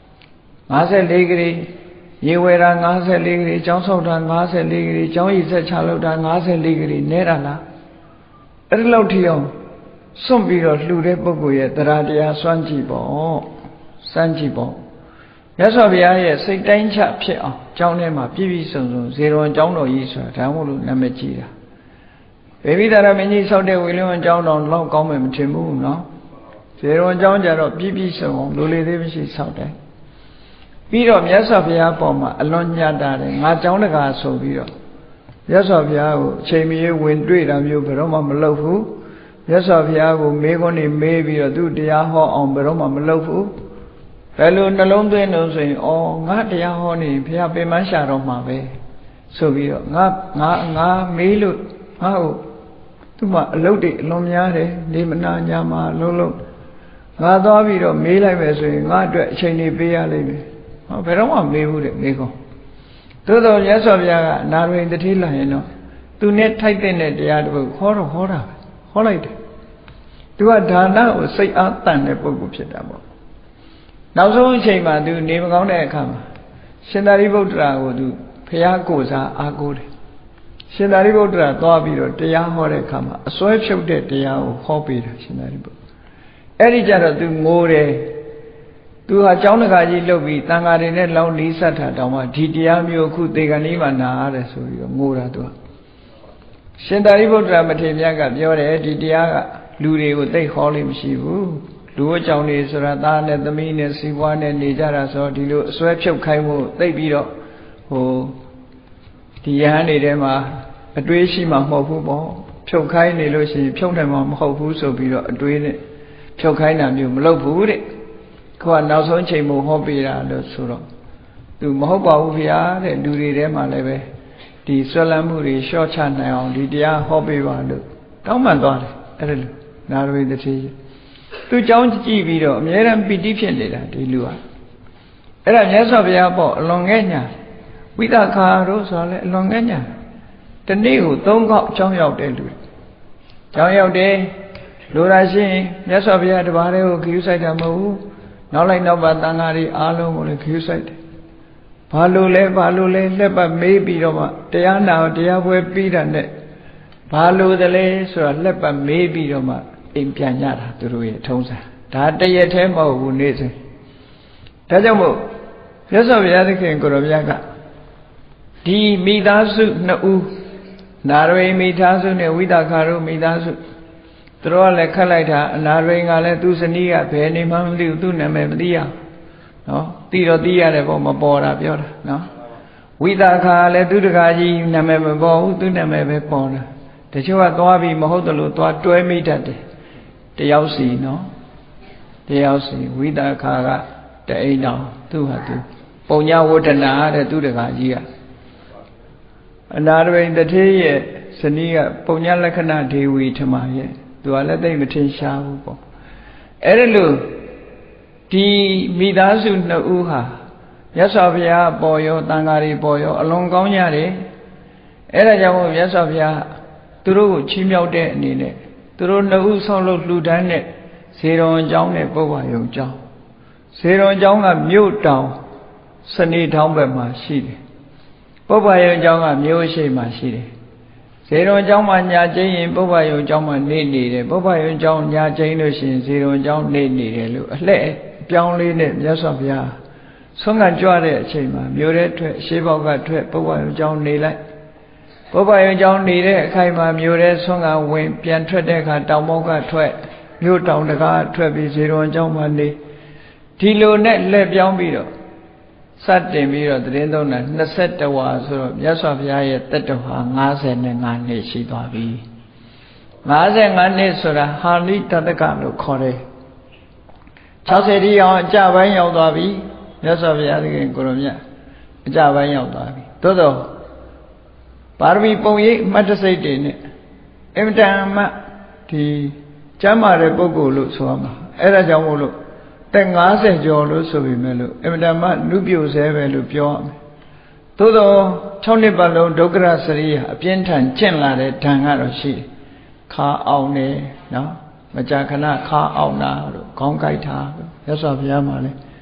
ngã sẽ lý cái gì về ra ngã sẽ lý cái cháu sau đó ngã sẽ lý cái cháu ý sẽ trả lâu đó ngã sẽ lý cái nè ra là ở lâu thì ông xong bị rồi lưu đấy bốc người ta ra đi xoan chỉ bỏ xoan chỉ bỏ nhớ sao bây giờ xây đánh chạp phía cháu này mà bí bí sung sung dễ rồi cháu nó ý sao cháu một lúc nằm chỉ ra bởi vì ta ra mình đi sau đây với luôn cháu nó lâu có mình chém bù nó dễ rồi cháu giờ rồi bí bí sung sung lưu đấy mới sau đấy bí rồi nhớ sao bây giờ bỏ mà alon nhà ta đấy ngã cháu nó cả số bí rồi nhớ sao bây giờ chơi mi quên đuổi làm yêu phải không mà lâu phú nhớ sao bây giờ mấy con này mấy bí rồi tu đi họ ông phải không mà lâu phú phải luôn nó lớn tuổi nó rồi ô ngã đi họ này bây giờ bên má xả rồi mà về số bí rồi ngã ngã ngã mấy lúc ngã ô tu mà lâu đi lom nhà đấy đi mà na nhà mà lâu lâu ngã đó bí rồi mấy lại về rồi ngã đợi chơi này bây giờ lại về phải không mà mấy vụ đấy mấy con tôi đâu nhớ sao bây giờ nào rồi thì thế là nó tu nét thay tên này thì à được khó rồi khó rồi khó lại đấy tu à đàn đã ở xây áo tàn này bố cụcဖြစ်တာပေါ့နောက်ဆုံးအချိန်မှာသူနေမကောင်းတဲ့အခါမှာရှင်သာရိပုတ္တရာကိုသူဖျားကိုစားအားကိုးတယ်ရှင်သာရိပုတ္တရာသွားပြီးတော့တရားဟောတဲ့အခါမှာအစွဲဖြုတ်တဲ့တရားကိုဟောပေးတာရှင်သာရိပုတ္တအဲ့ဒီကြတော့သူငိုတယ်သူဟာကျောင်းတကာကြီးလှုပ်ပြီးတန်ဃာတွေနဲ့လောင်းလီးဆက်တာတောင်မှဒီတရားမျိုးအခုသေကံလေးမှနာရတယ်ဆိုပြီးတော့ငိုတာသူကရှင်သာရိပုတ္တရာမထေရမြတ်ကပြောတယ်ဒီတရားကလူတွေကိုသိဟောလို့မရှိဘူးလူအကြောင်းတွေဆိုတာသားနဲ့သမီးနဲ့စီးပွားနဲ့နေကြတာဆိုဒီလိုအစွဲဖြုတ်ခိုင်းမှုသိပြီးတော့ဟိုဒီယဟန်တွေထဲမှာအတွေးရှိမှမဟုတ်ဘူးပေါ့ဖြုတ်ခိုင်းနေလို့ရှိရင်ဖြုတ်နိုင်မှာမဟုတ်ဘူးဆိုပြီးတော့အတွေးနဲ့ဖြုတ်ခိုင်းတာမျိုးမလုပ်ဘူးတဲ့ခေါ်နောက်ဆုံးချိန်မို့ဟောပေးတာလို့ဆိုတော့သူမဟုတ်ပါဘူးဗျာတဲ့လူတွေထဲမှာလည်းပဲဒီဆွဲလန်းမှုတွေလျှော့ချနိုင်အောင်ဒီတရားဟောပေးပါလို့တောင်းပန်သွားတယ်အဲ့ဒါလို့နာရဝိတ္တိသူเจ้าကြည့်ပြီးတော့အများရန်ပီတိဖြစ်နေတာဒီလူဟာအဲ့ဒါမြတ်စွာဘုရားပေါ့အလွန်ငဲ့ညာဝိသခာတို့ဆိုလဲအလွန်ငဲ့ညာတနေ့ကိုသုံးခေါက်အကြောင်းရောက်တဲ့လူအကြောင်းရောက်တယ်လူရာရှိရင်မြတ်စွာဘုရားတပါးတည်းကိုခရူးဆိုင်တာမဟုတ်ဘူးနောက်လိုက်နောက်ပါတန်ဃာတွေအားလုံးကိုလည်းခရူးဆိုင်တယ်ဘာလို့လဲဘာလို့လဲလက်ပတ်မေးပြီးတော့မှတရားနာတရားပွဲပြီးတာနဲ့ဘာလို့တလဲဆိုတာလက်ပတ်မေးပြီးတော့မှအိမ်ပြန်ကြတာသူတို့ရဲ့ထုံးစံဒါတရက်သေးမဟုတ်ဘူးနေ့စဉ်ဒါကြောင့်မို့မြတ်စွာဘုရားသခင်ကိုရောမြတ်ကဒီမိသားစုနှစ်ဦးနာရဝိမိသားစုနဲ့ဝိသခာတို့မိသားစုသူတို့ကလည်းခတ်လိုက်တာအနာရဝိကလည်းသူ့ဇနီးကဘယ်နေမှမသိဘူးသူ့နာမည်မသိရနော်သိတော့သိရတယ်ပေါ့မပေါ်တာပြောတာနော်ဝိသခာလည်းသူ့တကာကြီးနာမည်မပေါ်ဘူးသူ့နာမည်ပဲပေါ်တာတချို့ကသွားပြီးမဟုတ်တယ်လို့သွားတွဲမိတတ်တယ်တယောက်စီနော်တယောက်စီဝိသခာကတအိမ်တော်သူ့ဟာသူပုံညာဝဋ္ဌနာတဲ့သူ့တကာကြီးကအနာရဝိတထေးရဲ့ဇနီးကပုံညာလက္ခဏာဒေဝီထမရဲ့သူကလည်းသိမထင်ရှားဘူးပေါ့အဲ့ဒါလို့ဒီမိသားစုနှစ်ဦးဟာမြတ်စွာဘုရားပေါ်ရောတန်ဃာတွေပေါ်ရောအလွန်ကောင်းကြတယ်အဲ့ဒါကြောင့်မို့မြတ်စွာဘုရားသူတို့ကိုချီးမြှောက်တဲ့အနေနဲ့သူတို့နှစ်ဦးဆောက်လုပ်လှူဒန်းတဲ့ဇေတော်ကျောင်းနဲ့ပုဗ္ဗယုံကျောင်းဇေတော်ကျောင်းကမြို့တောင်စနေထောင်းဘက်မှာရှိတယ်ပုဗ္ဗယုံကျောင်းကမြို့ရှိမှာရှိတယ်ဇေတော်ကျောင်းမှာညာကျင်းရင်ပုဗ္ဗယုံကျောင်းမှာနေနေတယ်ပုဗ္ဗယုံကျောင်းညာကျင်းလို့ရှိရင်ဇေတော်ကျောင်းနေနေတယ်လို့အလှည့်ပြောင်းလေးနဲ့မြတ်စွာဘုရားဆုံးကကြွတဲ့အချိန်မှာမြို့ထဲထွက်ရှေးဘောက်ကထွက်ပုဗ္ဗယုံကျောင်းနေလိုက်ပုဗ္ဗယုံကျောင်းနေတဲ့အခိုင်မှာမြို့ထဲဆုံးကဝင်ပြန်ထွက်တဲ့အခါတောင်ဘောက်ကထွက်မြို့တောင်တကားထွက်ပြီးဇေတော်ကျောင်းမှာနေဒီလိုနဲ့လက်ပြောင်းပြီးတော့စတင်ပြီးတော့သတင်းသုံးတာနှစ်ဆယ့်တဝါဆိုတော့မြတ်စွာဘုရားရဲ့တက်တော်ဟာ၅၅နှစ်ရှိသွားပြီ၅၅နှစ်ဆိုတာဟာလိတတကလို့ခေါ်တယ်၆၀တိအောင်အကြပိုင်းရောက်သွားပြီမြတ်စွာဘုရားသခင်ကိုရောမြတ်အကြပိုင်းရောက်သွားပြီသို့တော့ပါရမီပုံရိပ်အမှတ်တစိတ်တွေနဲ့အင်မတန်မှဒီကျမ်းမာတဲ့ပုဂ္ဂိုလ်လို့ဆိုရမှာအဲ့ဒါကြောင့်မို့လို့တက်၅၀ကျော်လို့ဆိုပေမဲ့လို့အင်မတန်မှလူပြိုဆဲပဲလို့ပြောရမယ်သို့တော့၆နှစ်ပတ်လုံးဒုက္ခရစရိယအပြင်းထန်ကျင့်လာတဲ့ဓာန်ကတော့ရှိတယ်ခါအောင်နေနော်မကြာခဏခါအောင်တာတို့ခေါင်းကိုက်တာတို့ရသော်ဘုရားမှာလည်းဒ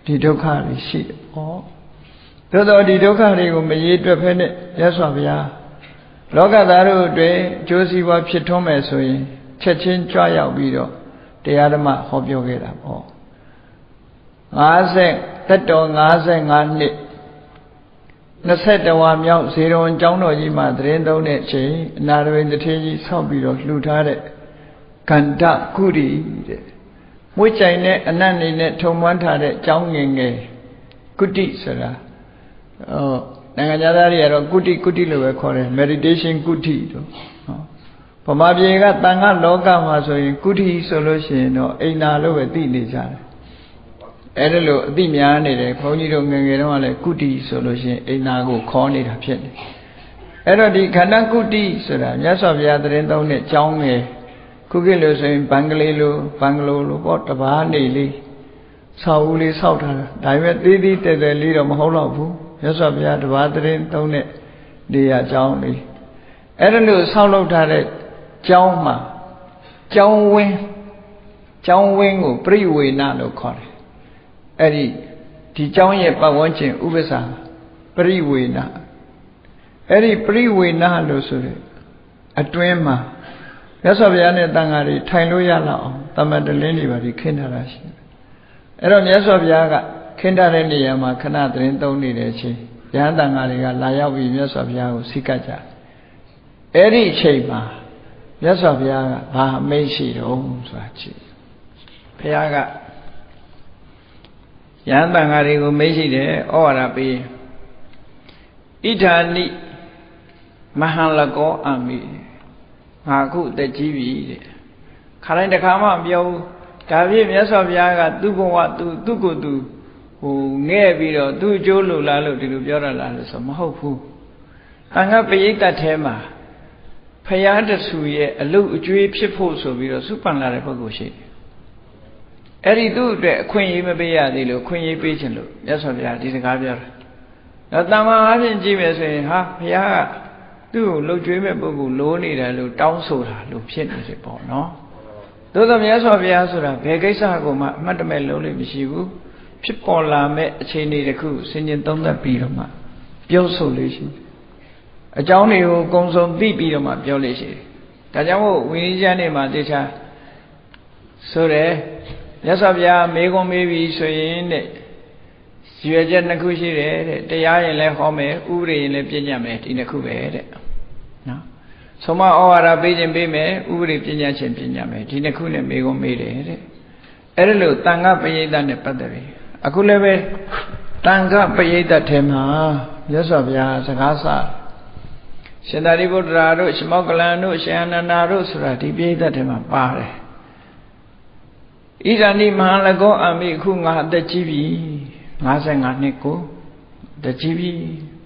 ဒီဒုက္ခတွေရှိတယ်။ဩသို့တော်ဒီဒုက္ခတွေကိုမရေတွက်ဖဲနဲ့မြတ်စွာဘုရားလောကသားတို့အတွက်အကျိုးစီးပွားဖြစ်ထွန်းမယ်ဆိုရင်ချက်ချင်းကြွရောက်ပြီးတော့တရားဓမ္မဟောပြောခဲ့တာပေါ့၅၀တက်တော်၅၅နှစ်၂၁ဝါမြောက်ဇေရဝံကျောင်းတော်ကြီးမှာသရင်သုံးတဲ့အချိန်အနာရဝိတထေကြီးဆောက်ပြီးတော့လှူထားတဲ့ကန္တကုရီတဲ့မွေးကြိုင်တဲ့အနတ်နေနဲ့ထုံမွမ်းထားတဲ့ကျောင်းငယ်ငယ်ကုတိဆိုတာဟောနိုင်ငံသားတွေကတော့ကုတိကုတိလို့ပဲခေါ်တယ် meditation ကုတိတို့ဟောဗမာပြည်ကတန်ခါလောကမှာဆိုရင်ကုတိဆိုလို့ရှိရင်တော့အိမ်နာလို့ပဲသိနေကြတယ်အဲ့ဒါလို့အသိများနေတယ်ဘုန်းကြီးတို့ငယ်ငယ်တုန်းကလည်းကုတိဆိုလို့ရှိရင်အိမ်နာကိုခေါ်နေတာဖြစ်တယ်အဲ့တော့ဒီခန္ဓာကုတိဆိုတာမြတ်စွာဘုရားသရင်သုံးတဲ့ကျောင်းငယ်ခုခေတ်လို့ဆိုရင်ဘင်္ဂလီလိုဘင်္ဂလိုလိုပေါ့တဘာနေလေးဆောက်ဦးလေးဆောက်ထားတာဒါပေမဲ့သေးသေးတဲတဲလေးတော့မဟုတ်တော့ဘူးမြတ်စွာဘုရားတဘာသရင်သုံးတဲ့နေရာကျောင်းလေးအဲ့ဒါလို့ဆောက်လုပ်ထားတဲ့ကျောင်းမှာကျောင်းဝင်းကျောင်းဝင်းကိုပြိဝေနလို့ခေါ်တယ်အဲ့ဒီဒီကျောင်းရဲ့ပတ်ဝန်းကျင်ဥပ္ပစာပြိဝေနအဲ့ဒီပြိဝေနလို့ဆိုတဲ့အတွင်းမှာမြတ်စွာဘုရားနဲ့တန်ဃာတွေထိုင်လို့ရလောက်အောင်တမန်တလင်းတွေပါဒီခင်းထားတာရှိတယ်အဲ့တော့မြတ်စွာဘုရားကခင်းထားတဲ့နေရာမှာခဏသရင်သုံးနေတဲ့အချိန်ရဟန်းတန်ဃာတွေကလာရောက်ပြီးမြတ်စွာဘုရားကိုစိတ်ကကြအဲ့ဒီအချိန်မှာမြတ်စွာဘုရားကဘာအမိန့်ရှိတော့ဆိုတာကြည့်ဘုရားကယဟန်တန်ဃာတွေကိုမိတ်ရှိတယ်ဩဝါဒပေးဣဋ္ဌာနိမဟံလကောအမိငါအခုအသက်ကြီးပြီတဲ့ခါတိုင်းတစ်ခါမှမပြောဘူးဒါဖြင့်မြတ်စွာဘုရားကသူ့ဘဝသူသူ့ကိုယ်သူဟိုငဲ့ပြီးတော့သူ့အကျိုးလိုလားလို့ဒီလိုပြောရလားလို့ဆိုမဟုတ်ဘူးတန်ခါပရိသတ်ထဲမှာဖရာတဆူရဲ့အလုအကျွေးဖြစ်ဖို့ဆိုပြီးတော့စုပန်လာတဲ့ပုဂ္ဂိုလ်ရှိတယ်အဲ့ဒီသူ့အတွက်အခွင့်အရေးမပေးရသေးလို့ခွင့်ရေးပေးခြင်းလို့မြတ်စွာဘုရားဒီစကားပြောတာတော့တမ္မာအားဖြင့်ကြည့်မယ်ဆိုရင်ဟာဘုရားကသူ့ကိုလှုပ်ကြွေးမဲ့ပုဂ္ဂိုလ်လိုးနေတယ်လို့တောင်းဆိုတာလို့ဖြစ်နေစေပေါ့နော်သို့သောမြတ်စွာဘုရားဆိုတာဘယ်ကိစ္စကိုမှအမှတ်တမဲ့လုံးလို့မရှိဘူးဖြစ်ပေါ်လာမဲ့အခြေအနေတစ်ခုစဉ်းကျင်သုံးသပ်ပြီးတော့မှပြောဆိုလို့ရှိတယ်အကြောင်းတွေကိုအကုန်စုံသိပြီးတော့မှပြောလို့ရှိတယ်ဒါကြောင့်မို့ဝိနည်းကျမ်းတွေမှာတေချာဆိုတယ်မြတ်စွာဘုရားမေခွန်းမေးပြီးဆိုရင်တဲ့ရွယ်ချက်နှစ်ခုရှိတယ်တဲ့တရားရင်လည်းဟောမယ်ဥပဒေရင်လည်းပြညတ်မယ်ဒီနှစ်ခုပဲတဲ့နော်ဆုံးမဩဝါဒပေးခြင်းပေးမယ်ဥပဒေပြညတ်ခြင်းပြညတ်မယ်ဒီနှစ်ခုနဲ့မေခွန်းမေးတယ်တဲ့အဲ့ဒါလို့တန်ခပရိသတ်နဲ့ပတ်သက်ပြီးအခုလည်းပဲတန်ခပရိသတ်ထဲမှာမြတ်စွာဘုရားစကားစရှင်သာရိပုတ္တရာတို့ရှမောက္ကလန်တို့ရှင်အနန္ဒာတို့ဆိုတာဒီပရိသတ်ထဲမှာပါတယ်ဣဒာနိမဟာလကောအမိအခုငါအသက်ကြီးပြီ၅၅နှစ်ကိုအသက်ကြီးပြီ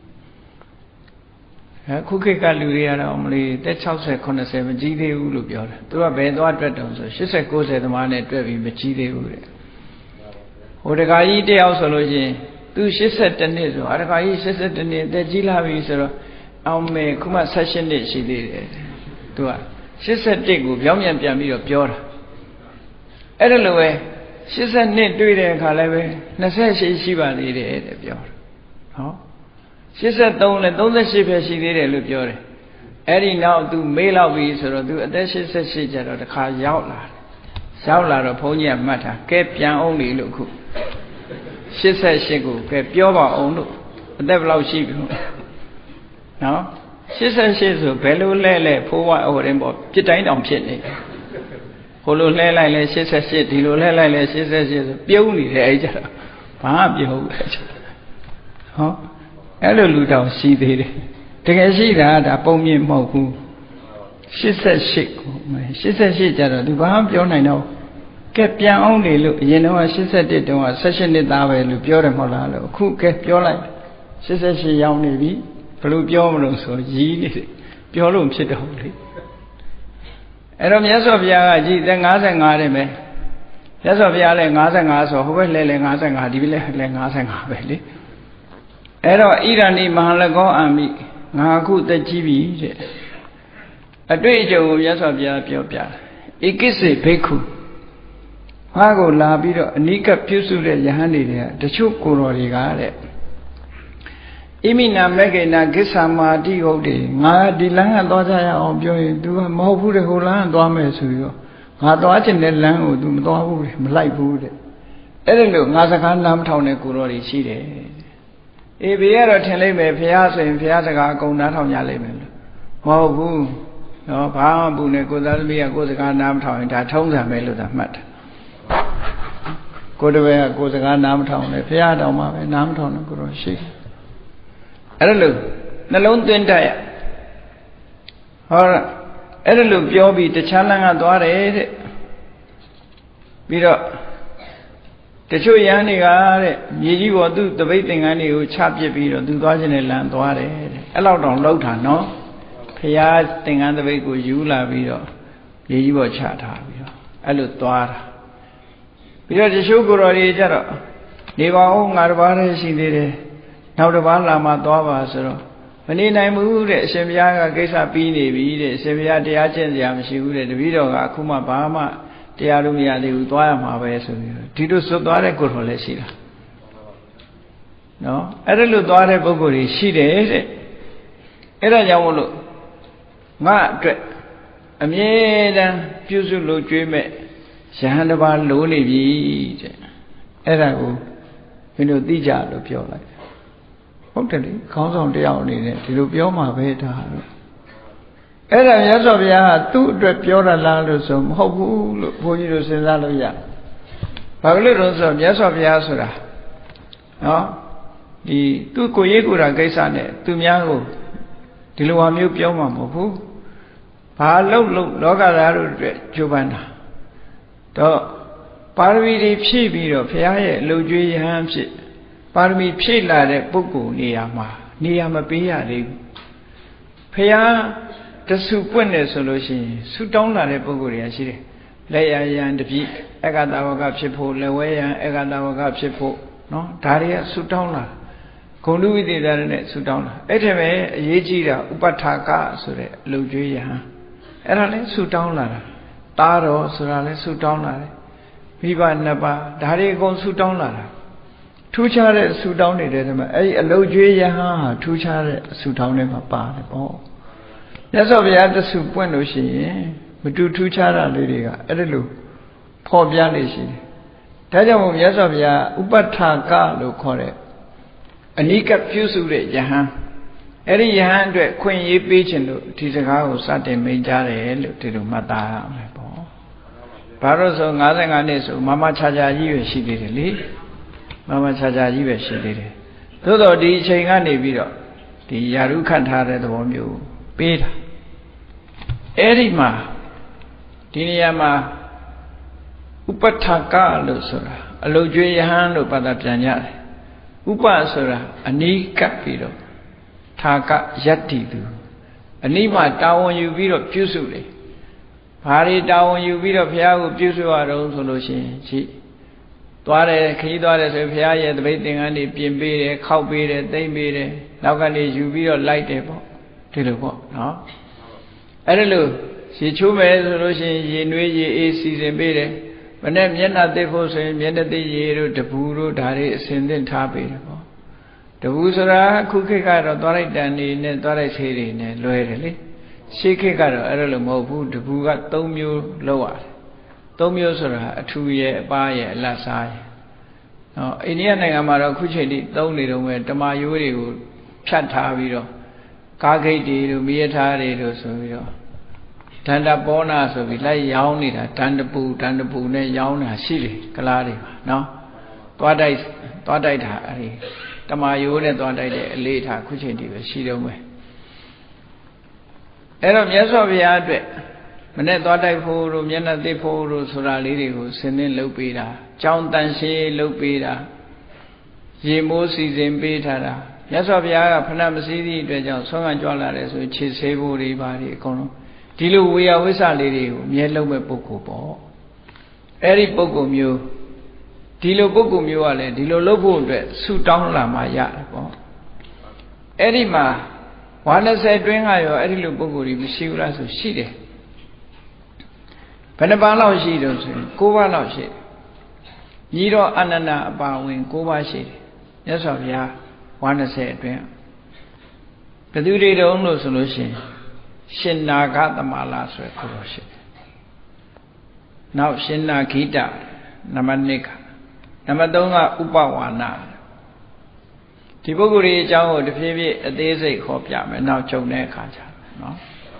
အခုခေတ်ကလူတွေကတော့မလေးတက်၆၀၇၀မကြီးသေးဘူးလို့ပြောတယ်သူကဘယ်သွားတွက်တုံဆို၈၀၉၀သမားနဲ့တွက်ပြီးမကြီးသေးဘူးတဲ့ဟိုတခါကြီးတယောက်ဆိုလို့ချင်းသူ၈၁နှစ်ဆိုအတခါကြီး၈၁နှစ်အသက်ကြီးလာပြီဆိုတော့အောင်မေခုမှ၁၈နှစ်ရှိသေးတယ်သူက၈၁ကိုပြောင်းပြန်ပြန်ပြီးတော့ပြောတာအဲ့ဒါလိုပဲ၈၂တွေ့တဲ့အခါလည်းပဲ၂၈ရှိပါသေးတယ်တဲ့ပြောတယ်ဟော၈၃နဲ့၃၈ပဲရှိသေးတယ်လို့ပြောတယ်အဲ့ဒီနောက်သူမေးလောက်ပြီဆိုတော့သူအသက်၈၈ကျတော့တခါရောက်လာတယ်ရောက်လာတော့ဘုန်းကြီးကမှတ်ထားကဲပြန်အောင်လေလို့ခု၈၈ကိုကဲပြောပါအောင်လို့အသက်ဘယ်လောက်ရှိပြီနော်၈၈ဆိုဘယ်လိုလဲလဲဖိုးဝဟိုရင်ပေါ့ပြစ်တိုင်းတောင်ဖြစ်နေဟိုလိုလဲလိုက်လဲ၈၈ဒီလိုလဲလိုက်လဲ၈၈ဆိုပြုံးနေတယ်အဲ့ကြတော့ဘာမှပြုံးဘူးအဲ့ကြဟောအဲ့လိုလူတောင်ရှိသေးတယ်တကယ်ရှိတာဒါပုံမြင်မဟုတ်ဘူး၈၈ကို၈၈ကျတော့သူဘာမှပြောနိုင်တော့ကဲပြန်အောင်လေလို့အရင်တော့၈၁တုန်းက၁၈နှစ်သားပဲလို့ပြောတယ်မဟုတ်လားလို့အခုကဲပြောလိုက်၈၈ရောက်နေပြီဘယ်လိုပြောမလို့ဆိုရီးနေတယ်ပြောလို့ဖြစ်တော့လေအဲ့တော့မြတ်စွာဘုရားကကြည်တဲ့၅၅တဲ့မယ်မြတ်စွာဘုရားလည်း၅၅ဆိုဟိုဘက်လဲလဲ၅၅ဒီဘက်လဲလဲ၅၅ပဲလေအဲ့တော့ဣရဏိမဟာလကောအမိငါအခုတက်ကြီးပြီတဲ့အတွေ့အကြုံကိုမြတ်စွာဘုရားပြောပြတယ်ဧကိစေဘိက္ခု ngãကိုလာပြီးတော့အနိကပြုစုတဲ့ယဟန်တွေကတချို့ကိုယ်တော်တွေကတဲ့ဣမိနာမေကေနာကိစ္ဆာမာတိဟုတ်တယ်ငါဒီလမ်းကသွားကြရအောင်ပြောရင် तू ကမဟုတ်ဘူးတဲ့ဟိုလမ်းကသွားမယ်ဆိုပြီးတော့ငါသွားချင်တဲ့လမ်းကို तू မသွားဘူးတဲ့မလိုက်ဘူးတဲ့အဲ့ဒါလို့ငါစကားနားမထောင်တဲ့ကိုယ်တော်တွေရှိတယ်အေးဘေးကတော့ထင်လိုက်မယ်ဘုရားဆိုရင်ဘုရားစကားအကုန်နားထောင်ကြလိမ့်မယ်လို့မဟုတ်ဘူးနော်ဘာမှဘူးနဲ့ကိုသားသမီးကကိုယ်စကားနားမထောင်ရင်ဒါထုံးစံပဲလို့သာမှတ်တယ်ကိုယ်တပည့်ကကိုယ်စကားနားမထောင်လေဘုရားတောင်မှပဲနားမထောင်တဲ့ကိုယ်တော်ရှိအဲ့ဒါလို့နှလုံးသွင်းတတ်ရဟောအဲ့ဒါလို့ပြောပြီးတခြားလမ်းကသွားတယ်တဲ့ပြီးတော့တချို့ရဟန်းတွေကတဲ့မြေကြီးပေါ်သူ့တပိတ်သင်္ကန်းတွေကိုချပစ်ပြီးတော့သူသွားခြင်းနဲ့လမ်းသွားတယ်တဲ့အဲ့လောက်တောင်လောက်တာနော်ဘုရားသင်္ကန်းတပိတ်ကိုယူလာပြီးတော့မြေကြီးပေါ်ချထားပြီးတော့အဲ့လိုသွားတာပြီးတော့တချို့ကိုယ်တော်တွေကြတော့နေပါဦးငါတစ်ပါးတည်းရှိသေးတယ်နောက်တစ်ပါးလာမှသွားပါဆိုတော့မနေနိုင်ဘူးတဲ့အရှင်ဘုရားကကိစ္စပြီးနေပြီတဲ့အရှင်ဘုရားတရားကျင့်စရာမရှိဘူးတဲ့တပည့်တော်ကအခုမှဘာမှတရားလို့မရသေးဘူးသွားရမှာပဲဆိုပြီးတော့ဒီလိုစွတ်သွားတဲ့ကိုယ်တော်လည်းရှိတာနော်အဲ့ဒါလို့သွားတဲ့ပုဂ္ဂိုလ်တွေရှိတယ်တဲ့အဲ့ဒါကြောင့်မို့လို့ငါအတွက်အမြဲတမ်းပြုစုလို့ကြွေးမဲ့ယဟန်တစ်ပါးလိုနေပြီတဲ့အဲ့ဒါကိုမင်းတို့သိကြလို့ပြောလိုက်ဟုတ်တယ်လေခေါင်းဆောင်တယောက်အနေနဲ့ဒီလိုပြောမှာပဲဒါတော့အဲ့ဒါမြတ်စွာဘုရားကသူ့အတွက်ပြောရလားလို့ဆိုမဟုတ်ဘူးလို့ဘုန်းကြီးတို့စဉ်းစားလို့ရဘာလို့လဲဆိုတော့မြတ်စွာဘုရားဆိုတာနော်ဒီသူ့ကိုရေးကိုယ်တာကိစ္စနဲ့သူများကိုဒီလိုဟာမျိုးပြောမှာမဟုတ်ဘူးဘာလို့လို့လောကသားတို့အတွက်ကြိုးပမ်းတာတော့ပါရမီတွေဖြည့်ပြီးတော့ဘုရားရဲ့အလုပ်ကျွေးရဟန်းဖြစ်ပါရမီဖြည့်လာတဲ့ပုဂ္ဂိုလ်နေရာမှာနေရာမပေးရသေးဘူးဘုရားတဆူပွင့်တယ်ဆိုလို့ရှိရင်ဆူတောင်းလာတဲ့ပုဂ္ဂိုလ်တွေကရှိတယ်လက်ရယံတပိအက္ခတဝကဖြစ်ဖို့လက်ဝဲယံအက္ခတဝကဖြစ်ဖို့နော်ဒါတွေကဆူတောင်းလာဂုဏ်လူဝိသေသရနဲ့ဆူတောင်းလာအဲ့ထက်ပဲအရေးကြီးတာဥပဋ္ဌာကဆိုတဲ့အလုပ်ကျွေးယဟန်အဲ့ဒါလည်းဆူတောင်းလာတာတားတော်ဆိုတာလည်းဆူတောင်းလာတယ်မိဘနှစ်ပါးဒါတွေအကုန်ဆူတောင်းလာတာထူးခြားတဲ့ဆူတောင်းနေတဲ့ထဲမှာအဲ့ဒီအလုပ်ကျွေးယဟန်ဟာထူးခြားတဲ့ဆူတောင်းတွေမှာပါတယ်ပေါ့မြတ်စွာဘုရားတဆူပွင့်လို့ရှိရင်မတူထူးခြားတာလေးတွေကအဲ့ဒါလို့ဖော်ပြနေရှိတယ်ဒါကြောင့်မို့မြတ်စွာဘုရားဥပဋ္ဌာကလို့ခေါ်တဲ့အနိကပြုစုတဲ့ယဟန်အဲ့ဒီယဟန်အတွက်ခွင့်ရေးပေးခြင်းလို့ဒီစကားကိုစတင်မိန့်ကြားတယ်လို့ဒီလိုမှတ်သားရမယ်ပေါ့ဘာလို့ဆို၅၅နှစ်ဆိုမမချာချာကြီးပဲရှိသေးတယ်လေမမချာချာကြီးပဲရှိသေးတယ်သို့တော့ဒီအချိန်ကနေပြီးတော့ဒီယာရုခတ်ထားတဲ့သဘောမျိုးပေးတာအဲ့ဒီမှာဒီနေရာမှာဥပဋ္ဌာကလို့ဆိုတာအလုတ်ကျွေးယဟန်လို့ဘာသာပြန်ကြတယ်ဥပဆိုတာအနိကပ်ပြီးတော့ထာကယတ္တိသူအနိမတာဝန်ယူပြီးတော့ပြုစုတယ်ဘာတွေတာဝန်ယူပြီးတော့ဘုရားကိုပြုစုရတော့ဆိုလို့ရှိရင်ရှိသွားတယ်ခရီးသွားတယ်ဆိုဘုရားရဲ့တပိတ်သင်္ကန်းတွေပြင်ပေးတယ်ခောက်ပေးတယ်သိမ့်ပေးတယ်နောက်ကနေယူပြီးတော့လိုက်တယ်ပေါ့ဒီလိုပေါ့နော်အဲ့ဒါလို့ရေချိုးမယ်ဆိုလို့ရှိရင်ရေနွေးရေအေးစီစဉ်ပေးတယ်မနဲ့မျက်နှာသိဖို့ဆိုရင်မျက်နှာသိရေတို့တပူတို့ဒါတွေအစင်သင့်ထားပေးတယ်ပေါ့တပူဆိုတာခုခေတ်ကတော့သွားလိုက်တန်နေနဲ့သွားလိုက်ဆေးတွေနဲ့လွဲတယ်လေရှေးခေတ်ကတော့အဲ့လိုမဟုတ်ဘူးတပူက၃မျိုးလောက်ရတယ်၃မျိုးဆိုတာအထူရဲ့အပါရဲ့အလတ်စားရဲ့နော်အိန္ဒိယနိုင်ငံမှာတော့ခုချိန်ထိသုံးနေတော့မဲ့တမာယိုးတွေကိုဖြတ်ထားပြီးတော့ကားဂိတ်တွေတို့မိရထားတွေတို့ဆိုပြီးတော့ဒန္တပောနာဆိုပြီးလိုက်ရောင်းနေတာဒန္တပူဒန္တပူနဲ့ရောင်းတာရှိတယ်ကလားတွေပါနော်သွားတိုက်သွားတိုက်တာအဲဒီတမာယိုးနဲ့သွားတိုက်တဲ့အလေးထားခုချိန်ထိပဲရှိတော့မယ်အဲ့တော့မြတ်စွာဘုရားအတွက်မနဲ့သွားတိုက်ဖို့တို့မျက်နှာသိဖို့တို့ဆိုတာလေးတွေကိုဆင်းသင်းလုပ်ပေးတာကြောင်းတန်ရှင်းလုပ်ပေးတာရေမိုးစီစဉ်ပေးထားတာမြတ်စွာဘုရားကဖဏမစည်းသည့်အတွက်ကြောင့်ဆွမ်းခံကြွလာတယ်ဆိုခြေဆေးဖို့တွေပါဒီအကုန်လုံးဒီလိုဝေယဝိဆလေးတွေကိုအမြဲလုံးမဲ့ပုဂ္ဂိုလ်ပေါ့အဲ့ဒီပုဂ္ဂိုလ်မျိုးဒီလိုပုဂ္ဂိုလ်မျိုးကလည်းဒီလိုလုပ်ဖို့အတွက်ဆူတောင်းလာမှရတယ်ပေါ့အဲ့ဒီမှာဝါ၂၀တွင်းကရောအဲ့ဒီလိုပုဂ္ဂိုလ်တွေမရှိဘူးလားဆိုရှိတယ်ဘယ်နှပါးလောက်ရှိတော့ဆိုရင်၉ပါးလောက်ရှိတယ်ညီတော်အနန္ဒာအပါဝင်၉ပါးရှိတယ်မြတ်စွာဘုရားဝါ၂၀အတွင်းဘယ်သူတွေတုံးလို့ဆိုလို့ရှိရင်ရှင်နာဂသမလာဆိုတဲ့ကိုတော်ရှိတယ်နောက်ရှင်နာဂိတနံပါတ်၂ကနံပါတ်၃ကဥပဝါနာဒီပုဂ္ဂိုလ်ရဲ့အကြောင်းကိုတစ်ဖြည်းဖြည်းအသေးစိတ်ဟောပြမယ်နောက်ကြုံတဲ့အခါကျနော်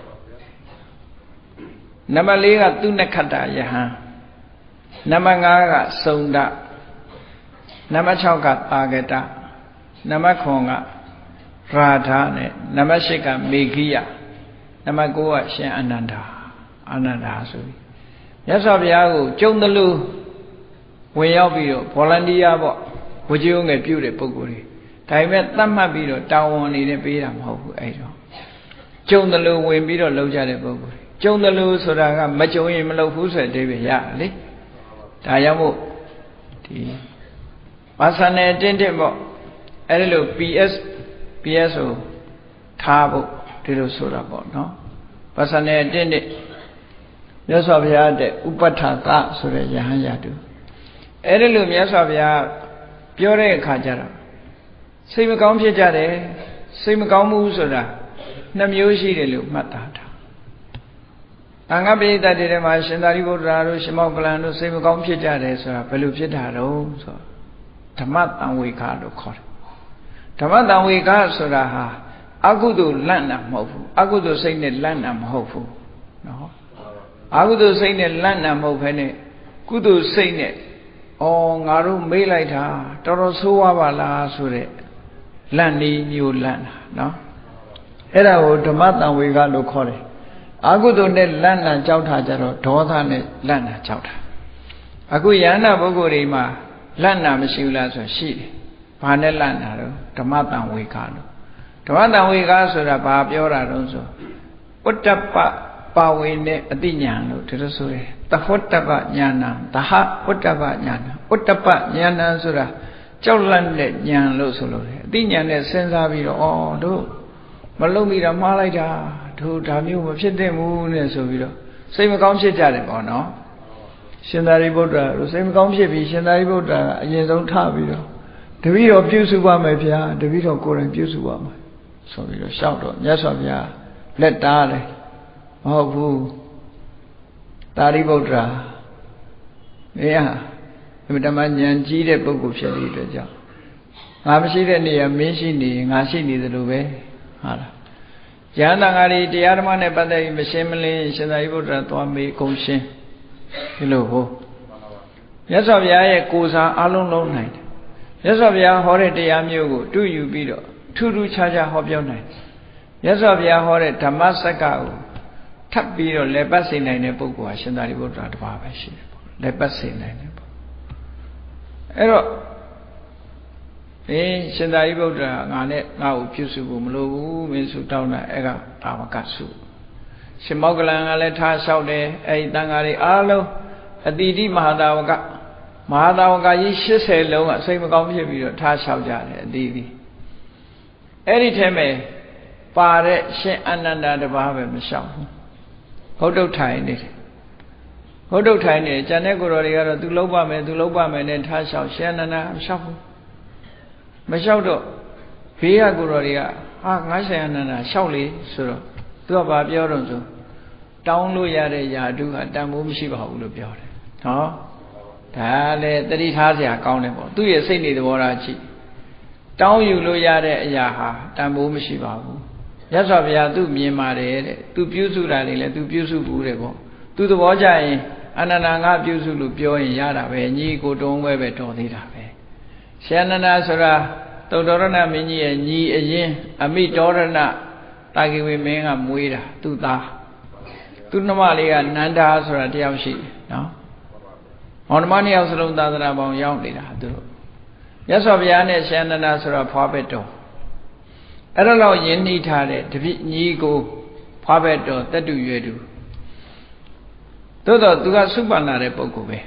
နံပါတ်၄ကသူနခတ္တယဟန်နံပါတ်၅ကစုံဒနံပါတ်၆ကတာဂတနံပါတ်၇ကရာဓာနဲ့နံပါတ်၈ကမေဂိယနံပါတ်၉ကရှင်အနန္ဒာအနန္ဒာဆိုပြီးမြတ်စွာဘုရားကိုကြုံတယ်လို့ဝင်ရောက်ပြီးတော့ volunteer ပေါ့ဝကြိုးငယ်ပြုတဲ့ပုဂ္ဂိုလ်တွေဒါပေမဲ့သတ်မှတ်ပြီးတော့တာဝန်အနေနဲ့ပေးတာမဟုတ်ဘူးအဲ့တော့ကြုံတယ်လို့ဝင်ပြီးတော့လုပ်ကြတဲ့ပုဂ္ဂိုလ်တွေကြုံတယ်လို့ဆိုတာကမကြုံရင်မလုပ်ဘူးဆိုတဲ့အဓိပ္ပာယ်ရတယ်လေဒါကြောင့်မို့ဒီဘာသာနယ်တင်းတင်းပေါ့အဲ့ဒီလို ပီ အက်စ် ပီ အက်စ် ကိုထားဖို့ဒီလိုဆိုတာပေါ့နော်ဘာသာနယ်တင်းတင်းမြတ်စွာဘုရားတဲ့ဥပဋ္ဌာကဆိုတဲ့ယဟန်ရတုအဲ့ဒီလိုမြတ်စွာဘုရားပြောတဲ့အခါကျတော့စိတ်မကောင်းဖြစ်ကြတယ်စိတ်မကောင်းမှုဆိုတာနှစ်မျိုးရှိတယ်လို့မှတ်သားတာတန်ခါပိဋကတ်တွေမှာရှင်သာရိပုတ္တရာတို့ရှင်မောက္ကလန်တို့စိတ်မကောင်းဖြစ်ကြတယ်ဆိုတာဘယ်လိုဖြစ်တာတော့ဆိုဓမ္မတံဝေခလို့ခေါ်တယ်ဓမ္မတံဝေခဆိုတာဟာအကုသိုလ်လန့်တာမဟုတ်ဘူးအကုသိုလ်စိတ်နဲ့လန့်တာမဟုတ်ဘူးနော်အကုသိုလ်စိတ်နဲ့လန့်တာမဟုတ်ဘဲနဲ့ကုသိုလ်စိတ်နဲ့ဩငါတို့မေးလိုက်တာတော်တော်ဆိုးဝါးပါလားဆိုတဲ့လန့်နေမျိုးလန့်တာနော်အဲ့ဒါကိုဓမ္မတံဝေခလို့ခေါ်တယ်အကုသိုလ်နဲ့လန့်တာကြောက်တာကြတော့ဒေါသနဲ့လန့်တာကြောက်တာအခုယန္တာပုဂ္ဂိုလ်တွေမှာလန့်တာမရှိဘူးလားဆိုရှိတယ်ဘာနဲ့လန့်တာတော့ဓမ္မတံဝေခလို့ဓမ္မတံဝေခဆိုတာဘာပြောတာတော့ဆိုဥတ္တပပါဝေနဲ့အတိညာလို့ဒီလိုဆိုတယ်သဟောတ္တပညာဏသဟဥတ္တပညာဏဥတ္တပညာဏဆိုတာကြောက်လန့်တဲ့ဉာဏ်လို့ဆိုလို့တယ်အတိညာနဲ့စဉ်းစားပြီးတော့ဩတို့မလုံးမိတာမှားလိုက်တာတို့ဒါမျိုးမဖြစ်သင့်ဘူးနဲ့ဆိုပြီးတော့စိတ်မကောင်းဖြစ်ကြတယ်ပေါ့နော်ရှင်သာရိပုတ္တရာတို့စိတ်မကောင်းဖြစ်ပြီးရှင်သာရိပုတ္တရာအရင်ဆုံးထပြီးတော့တပည့်တော်ပြုစုပါမယ်ဗျာတပည့်တော်ကိုယ်တိုင်ပြုစုပါမယ်ဆိုပြီးတော့ရှောက်တော့မြတ်စွာဘုရားလက်တားတယ်မဟုတ်ဘူးသာရိပုတ္တရာမင်းဟာအမှန်တမ်းဉာဏ်ကြီးတဲ့ပုဂ္ဂိုလ်ဖြစ်တဲ့အတွက်ကြောင့်ငါမရှိတဲ့နေရာမင်းရှိနေငါရှိနေသလိုပဲဟာလားယန္တန်ဃာတွေတရားဓမ္မနဲ့ပတ်သက်ပြီးမရှင်းမလင်းရှင်သာရိပုတ္တရာသွားမေးကုန်ရှင်းဒီလိုဟောမြတ်စွာဘုရားရဲ့ကိုယ်စားအလုံးလုံးနိုင်တယ်မြတ်စွာဘုရားဟောတဲ့တရားမျိုးကိုတူယူပြီးတော့ထူးထူးခြားခြားဟောပြောနိုင်တယ်မြတ်စွာဘုရားဟောတဲ့ဓမ္မစက္ကကိုထပ်ပြီးတော့လက်ပတ်စေနိုင်တဲ့ပုဂ္ဂိုလ်ဟာရှင်သာရိပုတ္တရာတစ်ပါးပဲရှိတယ်ပေါ့လက်ပတ်စေနိုင်တယ်ပေါ့အဲ့တော့အေးရှင်သာရိပုတ္တရာငါနဲ့ငါ့ကိုပြုစုဖို့မလိုဘူးမင်းစုတောင်းတာအဲ့ကအာမကစုရှင်မောက္ကလန်ကလည်းထားလျှောက်တယ်အဲ့ဒီတန်ဃာတွေအားလုံးအတိတိမဟာတာဝကမဟာတာဝကကြီး၈၀လုံးကစိတ်မကောင်းဖြစ်ပြီးတော့ထားလျှောက်ကြတယ်အတိတိအဲ့ဒီထဲမှာပါတဲ့ရှင်အနန္ဒာတပါးပဲမလျှောက်ဘူးဟုတ်တုတ်ထိုင်နေတယ်ဟုတ်တုတ်ထိုင်နေကျန်တဲ့ကိုယ်တော်တွေကတော့သူလုံးပါမယ်သူလုံးပါမယ်နဲ့ထားလျှောက်ရှင်အနန္ဒာမလျှောက်ဘူးမလျှောက်တော့ဘေးကကိုယ်တော်တွေကဟာငါရှင်အနန္ဒာလျှောက်လေဆိုတော့သူကဘာပြောတော့ဆိုတောင်းလို့ရတဲ့ယာတုကတန်ဖိုးမရှိပါဘူးလို့ပြောတယ်နော်ဒါလည်းတတိထားစရာကောင်းတယ်ပေါ့သူ့ရဲ့စိတ်နေသဘောထားကြည့်တောင်းယူလို့ရတဲ့အရာဟာတန်ဖိုးမရှိပါဘူးမြတ်စွာဘုရားသူ့မြင်ပါတယ်တဲ့သူပြုစုတာတွေလည်းသူပြုစုဘူးတဲ့ပေါ့သူသဘောကျရင်အနန္ဒာငါပြုစုလို့ပြောရင်ရတာပဲညီကိုတုံးပဲပဲတော်သေးတာပဲရှင်အနန္ဒာဆိုတာသုတ္တရဏမင်းကြီးရဲ့ညီအရင်အမိတောရဏတာကိဝေမင်းကမွေးတာသူ့သားသူ့နှမလေးကနန္ဒာဆိုတာတယောက်ရှိတယ်နော်မောင်နှမနှစ်ယောက်စလုံးသာသနာပေါင်းရောက်နေတာသူတို့မြတ်စွာဘုရားနဲ့ရှင်အနန္ဒာဆိုတာဖွားဘက်တော်အဲ့ဒါလောက်ယဉ်နှီးထားတဲ့တပိညီကိုဖွားဘက်တော်တတုရွယ်သူသို့တော့သူကစုပန်လာတဲ့ပုဂ္ဂိုလ်ပဲ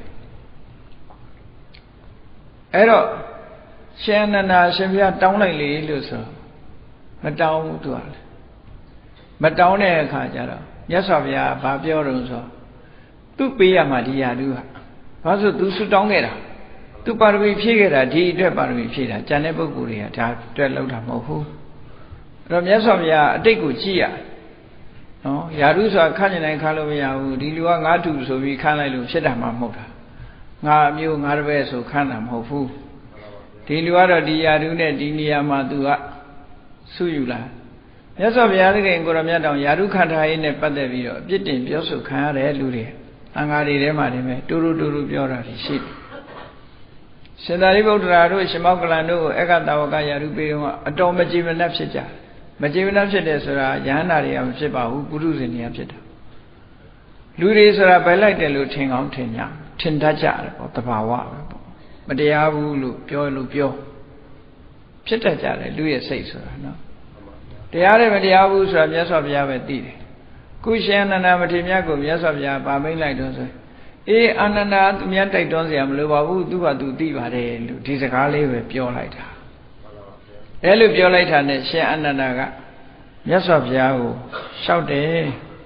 အဲ့တော့ရှင်အနန္ဒာရှင်ဘုရားတောင်းလိုက်လေလို့ဆိုမတောင်းဘူးသူကလည်းမတောင်းတဲ့အခါကျတော့မြတ်စွာဘုရားဘာပြောတော့ဆိုသူပေးရမှာဒီရာသူကဘာလို့သူဆုတောင်းခဲ့တာသူသူပါရမီဖြည့်ခဲ့တာဒီအတွက်ပါရမီဖြည့်တာကျန်တဲ့ပုဂ္ဂိုလ်တွေကဒါအတွက်လောက်တာမဟုတ်ဘူးအဲ့တော့မြတ်စွာဘုရားအတိတ်ကိုကြည့်ရနော်ယာရုဆိုတာခန့်နေတိုင်းခန့်လို့မရဘူးဒီလူကငါတူဆိုပြီးခန့်လိုက်လို့ဖြစ်တာမှမဟုတ်တာငါအမျိုးငါတပည့်ဆိုခန့်တာမဟုတ်ဘူးဒီလူကတော့ဒီယာရုနဲ့ဒီနေရာမှာသူကဆုယူလာမြတ်စွာဘုရားခင်ကိုရမြတ်တောင်ယာရုခန့်ထားရေးနဲ့ပတ်သက်ပြီးတော့အပြစ်တင်ပြောဆိုခံရတဲ့လူတွေအင်္ဂါတွေထဲမှာနေမဲ့တူတူတူတူပြောတာရှိတယ်ရှင်သာရိပုတ္တရာတို့ရှင်မောက္ကလန်တို့ကိုအက္ခတဝကယာရုပေးတော့အတော်မကြည်မနှက်ဖြစ်ကြမကြည်မနှက်ဖြစ်တယ်ဆိုတာယဟန္တာတွေကမဖြစ်ပါဘူးပုရုဇဉ်တွေကဖြစ်တာလူတွေဆိုတာပဲလိုက်တယ်လို့ထင်ကောင်းထင်ကြထင်တတ်ကြတယ်ပေါ့တဘာဝပဲပေါ့မတရားဘူးလို့ပြောလို့ပြောဖြစ်တတ်ကြတယ်လူရဲ့စိတ်ဆိုတာနော်တရားနဲ့မတရားဘူးဆိုတာမြတ်စွာဘုရားပဲသိတယ်ကုရှင်အနန္ဒမထေရမြတ်ကိုမြတ်စွာဘုရားပါမိတ်လိုက်တော့ဆိုအေးအာနန္ဒာသူများတိုက်တွန်းစရာမလိုပါဘူးသူကသူသိပါတယ်လို့ဒီစကားလေးပဲပြောလိုက်တာအဲလိုပြောလိုက်တာနဲ့ရှင်အာနန္ဒာကမြတ်စွာဘုရားကိုလျှောက်တယ်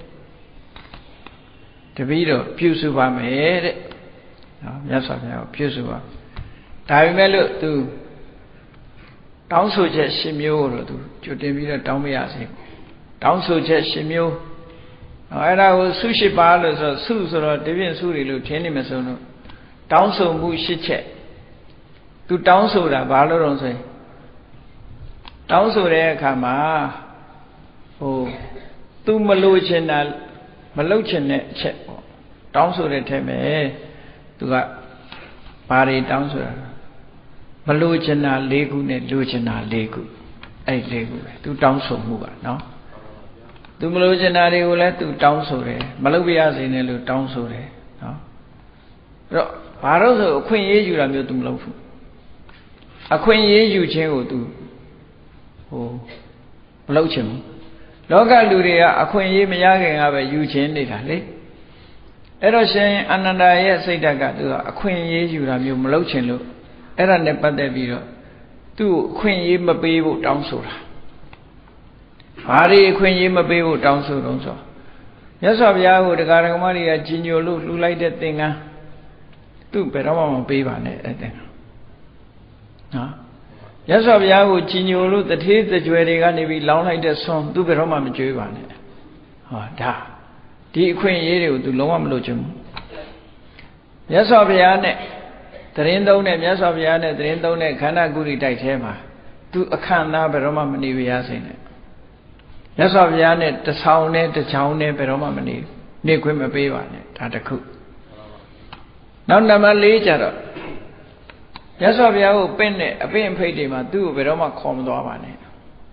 တပည့်တော်ပြုစုပါမယ်တဲ့နော်မြတ်စွာဘုရားကိုပြုစုပါဒါပေမဲ့လို့သူတောင်းဆိုချက်ရှင်မျိုးတော့သူကြိုတင်ပြီးတော့တောင်းမရစေဘူးတောင်းဆိုချက်ရှင်မျိုးအဲ့ဒါကိုဆုရှိပါလို့ဆိုဆုဆိုတော့တပြင်းဆုတွေလို့ထင်နေမစုံလို့တောင်းဆိုမှုရှစ်ချက်သူတောင်းဆိုတာဘာလို့တော့ဆိုရင်တောင်းဆိုတဲ့အခါမှာဟိုသူမလို့ချင်တာမလုပ်ချင်တဲ့အချက်ပေါ့တောင်းဆိုတဲ့ထဲမှာသူကဘာတွေတောင်းဆိုတာမလို့ချင်တာ၄ခုနဲ့လိုချင်တာ၄ခုအဲ့၄ခုပဲသူတောင်းဆိုမှုပါနော်သူမလို့ချင်တာတွေကိုလည်းသူတောင်းဆိုတယ်မလုပ်ပြရစေနဲ့လို့တောင်းဆိုတယ်နော်အဲ့တော့ဘာလို့ဆိုအခွင့်အရေးယူတာမျိုးသူမလုပ်ဘူးအခွင့်အရေးယူခြင်းကိုသူဟိုမလုပ်ချင်ဘူးလောကလူတွေကအခွင့်အရေးမရခင်ကပဲယူခြင်းနေတာလေအဲ့တော့ရှင်အာနန္ဒာရဲ့စိတ်ဓာတ်ကသူကအခွင့်အရေးယူတာမျိုးမလုပ်ချင်လို့အဲ့ဒါနဲ့ပတ်သက်ပြီးတော့သူ့အခွင့်အရေးမပေးဖို့တောင်းဆိုတာဘာတွေအခွင့်အရေးမပေးဖို့တောင်းဆိုတော့ဆိုမြတ်စွာဘုရားကိုတရားဓမ္မတွေကကြီးညိုလို့လှူလိုက်တဲ့သင်္ကန်းသူ့ဘယ်တော့မှမပေးပါနဲ့အဲ့တဲ့နော်မြတ်စွာဘုရားကိုကြီးညိုလို့တထေးတကြွယ်တွေကနေပြီးလောင်းလိုက်တဲ့ဆွန်းသူ့ဘယ်တော့မှမကြွေးပါနဲ့ဟောဒါဒီအခွင့်အရေးတွေကိုသူလုံးဝမလုပ်ချင်ဘူးမြတ်စွာဘုရားနဲ့တရင်သုံးနဲ့မြတ်စွာဘုရားနဲ့တရင်သုံးနဲ့ခန္ဓာကုရိတိုက်ထဲမှာသူအခန့်သားဘယ်တော့မှမနေပြရစေနဲ့မြတ်စွာဘုရားနဲ့တဆောင်နဲ့တချောင်းနဲ့ဘယ်တော့မှမနေနေခွင့်မပေးပါနဲ့ဒါတစ်ခုနောက်နံပါတ်၄ကျတော့မြတ်စွာဘုရားကိုပင့်တဲ့အပင့်အဖိတ်တွေမှာသူ့ကိုဘယ်တော့မှခေါ်မသွားပါနဲ့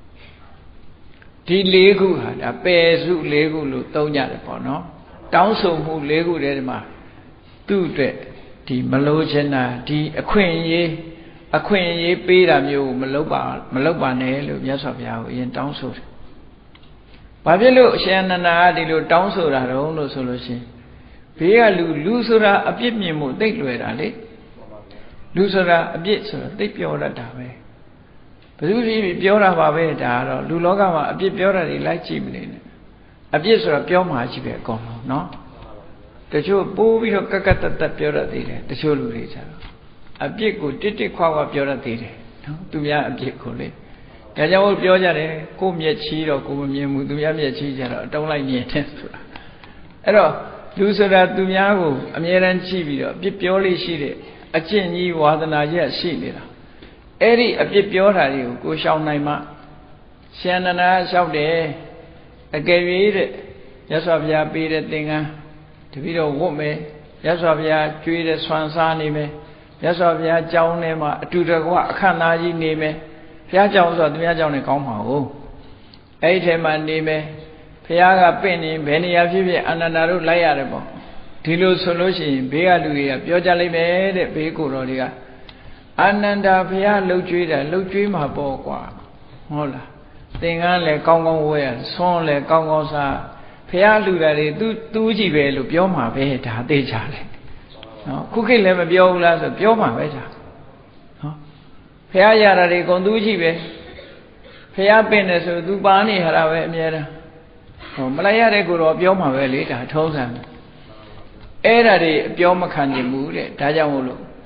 ဒီ၄ခုဟာဒါပယ်စု၄ခုလို့သုံးကြတယ်ပေါ့နော်တောင်းဆိုမှု၄ခုတည်းမှာသူ့အတွက်ဒီမလို့ချင်တာဒီအခွင့်အရေးအခွင့်အရေးပေးတာမျိုးမလုပ်ပါမလုပ်ပါနဲ့လို့မြတ်စွာဘုရားကိုအရင်တောင်းဆိုတယ်ဘာဖြစ်လို့အရှင်အနန္ဒာကဒီလိုတောင်းဆိုတာတော့လို့ဆိုလို့ရှိရင်ဘေးကလူလူဆိုတာအပြစ်မြင်မှုသိလွယ်တာလေလူဆိုတာအပြစ်ဆိုတာသိပြောတတ်တာပဲဘယ်သူဖြစ်ဖြစ်ပြောတာပါပဲဒါကတော့လူလောကမှာအပြစ်ပြောတာတွေလိုက်ကြည့်မနေနဲ့အပြစ်ဆိုတာပြောမှရှိပဲအကုန်လုံးနော်တချို့ပိုးပြီးတော့ကက်ကက်တက်တက်ပြောတတ်သေးတယ်တချို့လူတွေကျတော့အပြစ်ကိုတစ်တစ်ခွာခွာပြောတတ်သေးတယ်နော်သူများအပြစ်ကိုလေဒါကြောင့်ပြောကြတယ်ကိုမျက်ချီတော့ကိုမမြင်ဘူးသူများမျက်ချီကြတော့အတုံးလိုက်မြင်တယ်ဆိုတာအဲ့တော့လူဆိုတာသူများကိုအမြဲတမ်းကြည့်ပြီးတော့အပြစ်ပြောလေးရှိတဲ့အကျင့်ကြီးဝါသနာရက်ရှိနေတာအဲ့ဒီအပြစ်ပြောတာတွေကိုကိုရှောင်နိုင်မှရှင်အနန္ဒာလျှောက်တယ်အကယ်၍တဲ့မြတ်စွာဘုရားပေးတဲ့သင်္ကန်းတပည့်တော်ဝတ်မယ်မြတ်စွာဘုရားကျွေးတဲ့ဆွမ်းစားနေမယ်မြတ်စွာဘုရားကြောင်းထဲမှာအတူတကွအခမ်းအနားကြီးနေမယ်ဘုရားကြောင်းဆိုတော့သူများကြောင်းနဲ့ကောင်းပါဦးအဲ့ဒီထဲမှာနေမယ်ဘုရားကပင့်နေဘယ်နေရာဖြစ်ဖြစ်အာနန္ဒာတို့လိုက်ရတယ်ပေါ့ဒီလိုဆိုလို့ရှိရင်ဘေးကလူတွေကပြောကြလိမ့်မယ်တဲ့ဘေးကိုယ်တော်တွေကအာနန္ဒာဘုရားလှုပ်ကြွေးတာလှုပ်ကြွေးမှာပေါ့ကွာဟုတ်လားသင်္ကန်းလည်းကောင်းကောင်းဝဲရဆွန်းလည်းကောင်းကောင်းစားဘုရားလှူတာတွေသူသူကြည့်ပဲလို့ပြောမှာပဲဒါသိကြတယ်နော်ခုခေတ်လည်းမပြောဘူးလားဆိုပြောမှာပဲဒါနော်ဘုရားရတာတွေကုန်သူကြည့်ပဲဘုရားပင့်တယ်ဆိုသူပါနေရတာပဲအမြဲတမ်းဟောမလိုက်ရတဲ့ကိုတော့ပြောမှာပဲလေဒါထုံးစံအဲ့ဒါတွေအပြောမခံနိုင်ဘူးတဲ့ဒါကြောင့်မို့လို့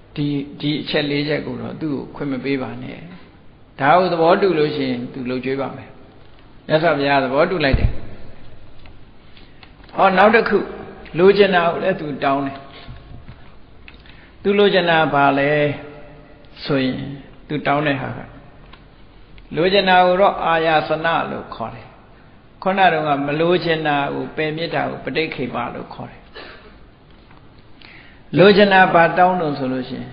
ဒီဒီအချက်လေးချက်ကိုတော့သူ့ကိုခွင့်မပေးပါနဲ့ဒါကိုသဘောတူလို့ရှိရင်သူလှုပ်ကြွေးပါမယ်မြတ်စွာဘုရားသဘောတူလိုက်တယ်ဟောနောက်တစ်ခုလိုချင်တာကိုလည်းသူတောင်းတယ်သူလိုချင်တာဘာလဲဆိုရင်သူတောင်းတဲ့ဟာကလိုချင်တာကိုတော့အာယာစနလို့ခေါ်တယ်ခုနတုန်းကမလိုချင်တာကိုပယ်မြစ်တာကိုပဋိခေပလို့ခေါ်တယ်လိုချင်တာဘာတောင်းလို့ဆိုလို့ရှိရင်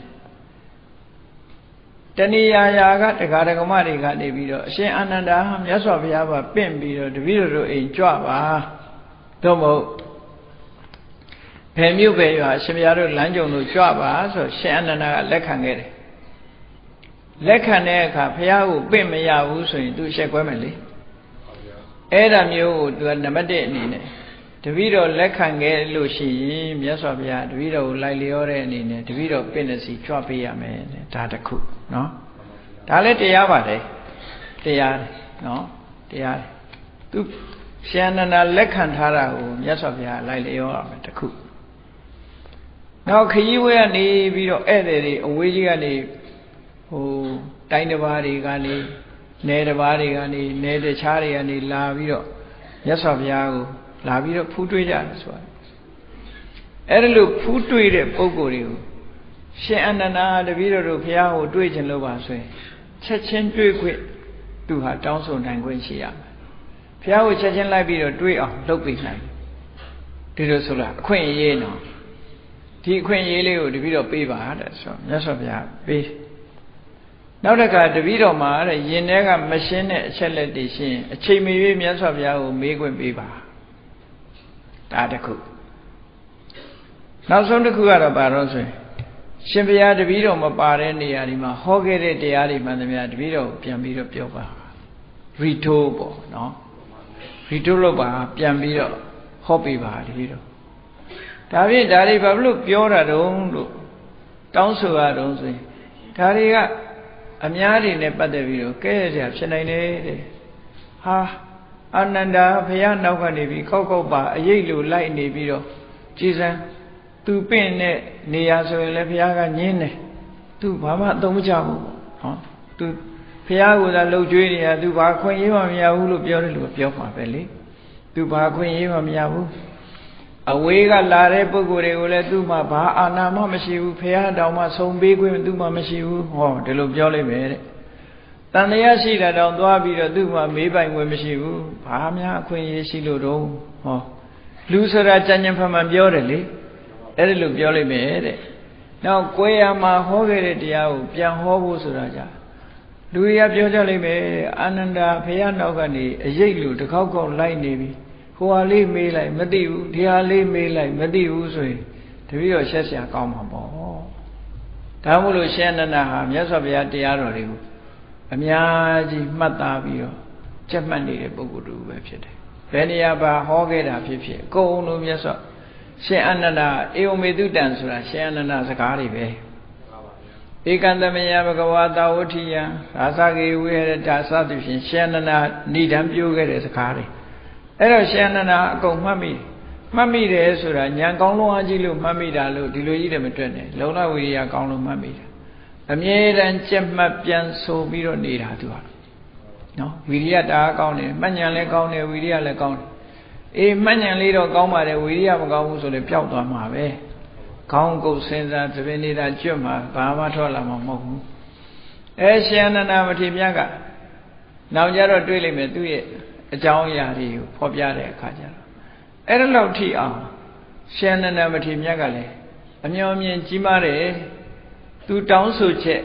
တဏှာယာကတရားဓမ္မတွေကနေပြီးတော့အရှင်အာနန္ဒာမြတ်စွာဘုရားကပင့်ပြီးတော့တပည့်တော်တို့အိမ်ကြွပါတော့မဟုတ်ဘယ်မြို့ပဲရွာရှင်ဘုရားတို့လမ်းကြုံတို့ကြွပါဆိုရှင်အာနန္ဒာကလက်ခံခဲ့တယ်လက်ခံတဲ့အခါဘုရားကိုပင့်မရဘူးဆိုရင်သူရှက်ကွဲမယ်လေအဲ့ဒါမျိုးကိုသူကနံပါတ်တစ်အနေနဲ့တပည့်တော်လက်ခံခဲ့လို့ရှိရင်မြတ်စွာဘုရားတပည့်တော်ကိုလိုက်လျောတဲ့အနေနဲ့တပည့်တော်ပင့်တဲ့စီကြွပေးရမယ်ဒါတစ်ခုနော်ဒါလည်းတရားပါတယ်တရားတယ်နော်တရားတယ်သူရှင်အနန္ဒာလက်ခံထားတာကိုမြတ်စွာဘုရားလိုက်လျောရမယ်တစ်ခုနောက်ခရီးဝဲကနေပြီးတော့ဧည့်သည်တွေအဝေးကြီးကနေဟိုတိုင်းတစ်ပါးတွေကနေနယ်တစ်ပါးတွေကနေနယ်တခြားတွေကနေလာပြီးတော့မြတ်စွာဘုရားကိုလာပြီးတော့ဖူးတွေးကြတယ်ဆိုတာအဲ့ဒါလို့ဖူးတွေးတဲ့ပုံကိုယ်တွေကိုရှင်အနန္ဒာတပည့်တော်တို့ဘုရားကိုတွေးခြင်းလို့ပါဆိုရင်ချက်ချင်းတွေးခွင့်သူဟာတောင်းဆိုနိုင်ခွင့်ရှိရမယ်ဘုရားကိုချက်ချင်းလိုက်ပြီးတော့တွေးအောင်လုပ်ပေးနိုင်ဒီလိုဆိုလားအခွင့်အရေးနော်ဒီအခွင့်အရေးလေးကိုတပည့်တော်ပေးပါတဲ့ဆိုမြတ်စွာဘုရားပေးနောက်တစ်ခါတပည့်တော်မှာတဲ့ယင်ထဲကမရှင်းတဲ့အချက်လက်တွေရှင်းအချိန်မရွေးမြတ်စွာဘုရားကိုမေးခွင့်ပေးပါဒါတစ်ခုနောက်ဆုံးတစ်ခုကတော့ဘာလို့ဆိုရင်ရှင်ဘုရားတပည့်တော်မပါတဲ့နေရာဒီမှာဟောခဲ့တဲ့တရားတွေမှန်သမျှတပည့်တော်ပြန်ပြီးတော့ပြောပါရီထိုးပေါ့နော်ရီထိုးလို့ပါပြန်ပြီးတော့ဟောပေးပါတပည့်တော်ဒါဖြင့်ဒါတွေဘာလို့ပြောတာတုံးလို့တောင်းဆိုရတုံးဆိုရင်ဒါတွေကအများတွေနဲ့ပတ်သက်ပြီးတော့ကဲရစရာဖြစ်နိုင်တယ်တဲ့ဟာအာနန္ဒာဘုရားနောက်ကနေပြီးခောက်ခောက်ပါအရေးလိုလိုက်နေပြီးတော့ကြည်စံသူပင့်တဲ့နေရာဆိုရင်လည်းဘုရားကညင်းတယ်သူဘာမှအသုံးမချဘူးဟောသူဘုရားကသာလှုပ်ကြွေးနေတာသူဘာခွင့်ရေးမှမရဘူးလို့ပြောတယ်လို့ပြောမှာပဲလေသူဘာခွင့်ရေးမှမရဘူးအဝေးကလာတဲ့ပုဂ္ဂိုလ်တွေကိုလည်းသူ့မှာဘာအာဏာမှမရှိဘူးဘုရားတောင်မှဆုံပေးခွင့်သူ့မှာမရှိဘူးဟောဒီလိုပြောလိုက်မယ်တဲ့တန်တရားရှိတာတောင်သွားပြီးတော့သူ့မှာမေးပိုင်ခွင့်မရှိဘူးဘာများအခွင့်အရေးရှိလို့တော့ဟောလူဆိုတာကြံ့ကြံ့ဖန်ဖန်ပြောတယ်လေအဲ့ဒါလိုပြောလိုက်မယ်တဲ့နောက်ကိုယ်ရမှာဟောခဲ့တဲ့တရားကိုပြန်ဟောဖို့ဆိုတာကြလူတွေကပြောကြလိုက်မယ်အာနန္ဒာဘုရားနောက်ကနေအရေးလူတစ်ခေါက်ခေါက်လိုက်နေပြီဟိုဟာလေးမေးလိုက်မသိဘူးဒီဟာလေးမေးလိုက်မသိဘူးဆိုရင်တပည့်တော်ရှက်ရှာကောင်းမှာပေါ့ဒါမို့လို့ရှင်အနန္ဒာဟာမြတ်စွာဘုရားတရားတော်တွေကိုအများကြီးမှတ်သားပြီးတော့ကြက်မှတ်နေတဲ့ပုဂ္ဂိုလ်တူပဲဖြစ်တယ်ဘယ်နေရာပါဟောခဲ့တာဖြစ်ဖြစ်အကုန်လုံးမြတ်စွာရှင်အနန္ဒာဧဝမေတုတံဆိုတာရှင်အနန္ဒာစကားတွေပဲဧကံတမယဘဂဝါတာဝဋ္ဌိယရာသကေဝိဟရတစသဖြင့်ရှင်အနန္ဒာဏိဒံပြောခဲ့တဲ့စကားတွေအဲ့တော့ရှင်အနန္ဒာအကုန်မှတ်မိမှတ်မိတယ်ဆိုတာဉာဏ်ကောင်းလုံးအားကြီးလို့မှတ်မိတာလို့ဒီလိုကြီးတယ်မတွက်နဲ့လုံလဝိရိယကောင်းလို့မှတ်မိတာအမြဲတမ်းကြက်မှတ်ပြန်ဆိုပြီးတော့နေတာသူဟာနော်ဝိရိယတအားကောင်းတယ်မှတ်ဉာဏ်လည်းကောင်းတယ်ဝိရိယလည်းကောင်းတယ်အေးမှတ်ဉာဏ်လေးတော့ကောင်းပါတယ်ဝိရိယမကောင်းဘူးဆိုလည်းပျောက်သွားမှာပဲခေါင်းကုတ်စဉ်းစားသဘင်နေတာကျွတ်မှာဘာမှထွက်လာမှာမဟုတ်ဘူးအဲရှင်အနန္ဒာမထေရမြတ်ကနောက်ကြတော့တွေးလိုက်မယ်သူ့ရဲ့အကြောင်းအရာတွေကိုဖော်ပြတဲ့အခါကျတော့အဲ့ဒါလောက်ထိအောင်ရှင်အနန္ဒာမထေရမြတ်ကလည်းအမျှော်မြင်ကြီးမားတယ်သူတောင်းဆိုချက်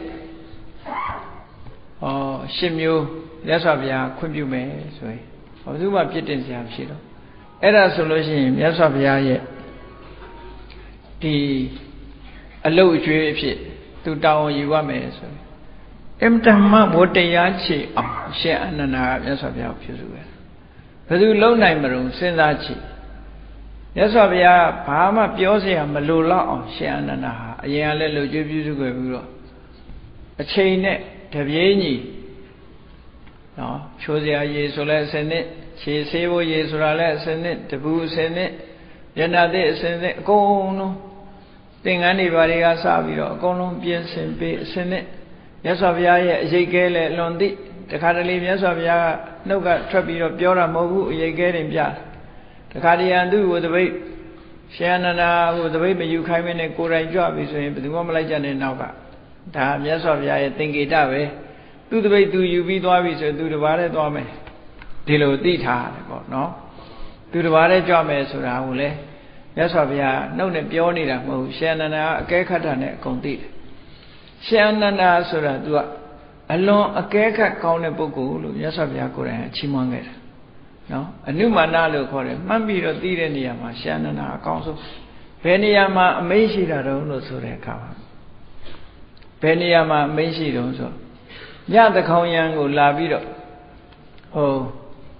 ဟောရှစ်မျိုးမြတ်စွာဘုရားခွင့်ပြုမယ်ဆိုရင်ဘာလို့မှပြစ်တင်စရာမရှိတော့အဲ့ဒါဆိုလို့ရှိရင်မြတ်စွာဘုရားရဲ့ဒီအလုတ်အကျွေးအဖြစ်သူတောင်းယူရမယ်ဆိုရင်အင်တမဘုတရားချေအောင်ရှင်အနန္ဒာကမြတ်စွာဘုရားကိုပြုစုတယ်ဘယ်သူလုံနိုင်မလို့စဉ်းစားချေမြတ်စွာဘုရားဘာမှပြောเสียမလိုတော့အောင်ရှင်အနန္ဒာဟာအရင်ကလည်းလှုပ်ကြွေးပြုစုခဲ့ပြီးတော့အချိန်နဲ့တပြေးညီနော်ချိုးစရာရေဆိုလဲအစနစ်ခြေဆေးဖို့ရေဆိုတာလဲအစနစ်တပူအစနစ်မျက်နှာသစ်အစနစ်အကုန်လုံး thing anybody else have you a column piece and be senate. Yes of ya, Yegale, Londi, the Catalan, yes of ya, no got trappy of Biora Mogu, Yegalim ya. The Cadian do with the way Shanana with the way you came in a good job is the woman like Jan and Nauka. Damn, yes of ya, think it that way. Do the way do you be Davis or do the water dome. Dilo dita, no? Do the water job as Raule. Yes of ya, no Nepionida, Shanana, Gekatane, Conti. Shanana Sura do alone a Geka Kone Bogu, yes of Yakura, Chimonget. No, a new manalo called it, Mambi or Direniama, Shanana, Council. Peniama, Macy, I don't know, so they come. Peniama, Macy, don't so. Ya the Konyango Lavido. Oh.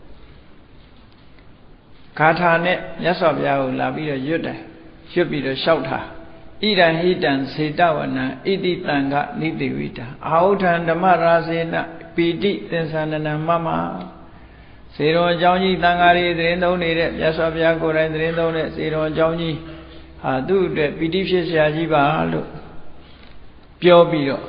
Katane, yes of Yao Lavido Yuda, should be the shouter. Ida Hidan, Sitawana, Idi Tanga, Nidivita. Out and the Marazina, Pidi, Tensanana Mama. Zero Johnny Tangari, the Rendo needed, yes of Yago and Rendo, Zero Johnny. I do the Pidifis Yajiba, Pio Bido.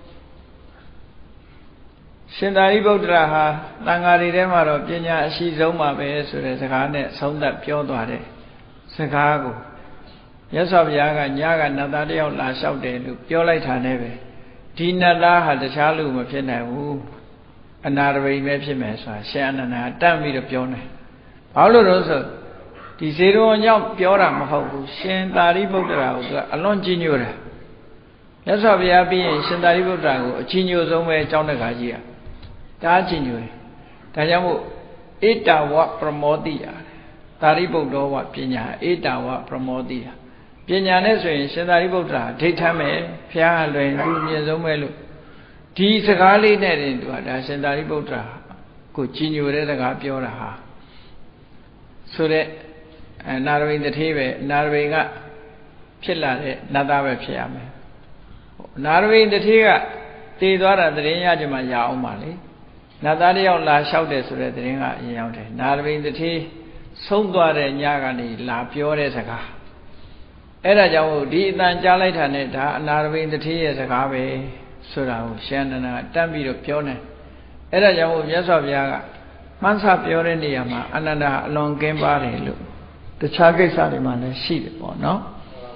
Sindari Bodraha, Tangari Remaro, Jenya, she's Oma Bes, Sakanet, sound that Pio Dore, Chicago. Yes of Yaga, Yaga, Nadario, La Shoude, Pio Light Haneve. Tina La had the Shalom of Pena, another way Mepsimes, Shannon, damn me the Pione. Paulo Rosa, the zero on young Pioram, how Sindari Bodra, alone Jinura. Yes of Yabi, Sindari Bodra, Chinus Ome, John the Gajia. Tajinu, Tajamu, Eta what promodia, Taribo do what Pina, Eta what promodia. Pina Neswin, Sendaribotra, Titame, Pia, Yazomelu. Tea Sagali net into it, Sendaribotra, continue the Gapiora. So that, and narrowing the T V, narrowing up Pilla, Nadawe Piame. Narrowing the Tiga, Tidora, the Rayajama Yaumali. Nadario la shouted to the Ringa Yaute, narrowing the tea, Sondua and Yagani, La Piore Saka. Era Jau, Di Danjalataneta, narrowing the tea as a cave, Sura, Shanana, Tambi of Pione. Era Jau, yes of Yaga, Mansa Piore Niama, Ananda, long game barre. The Chage Saliman, sheep, or no?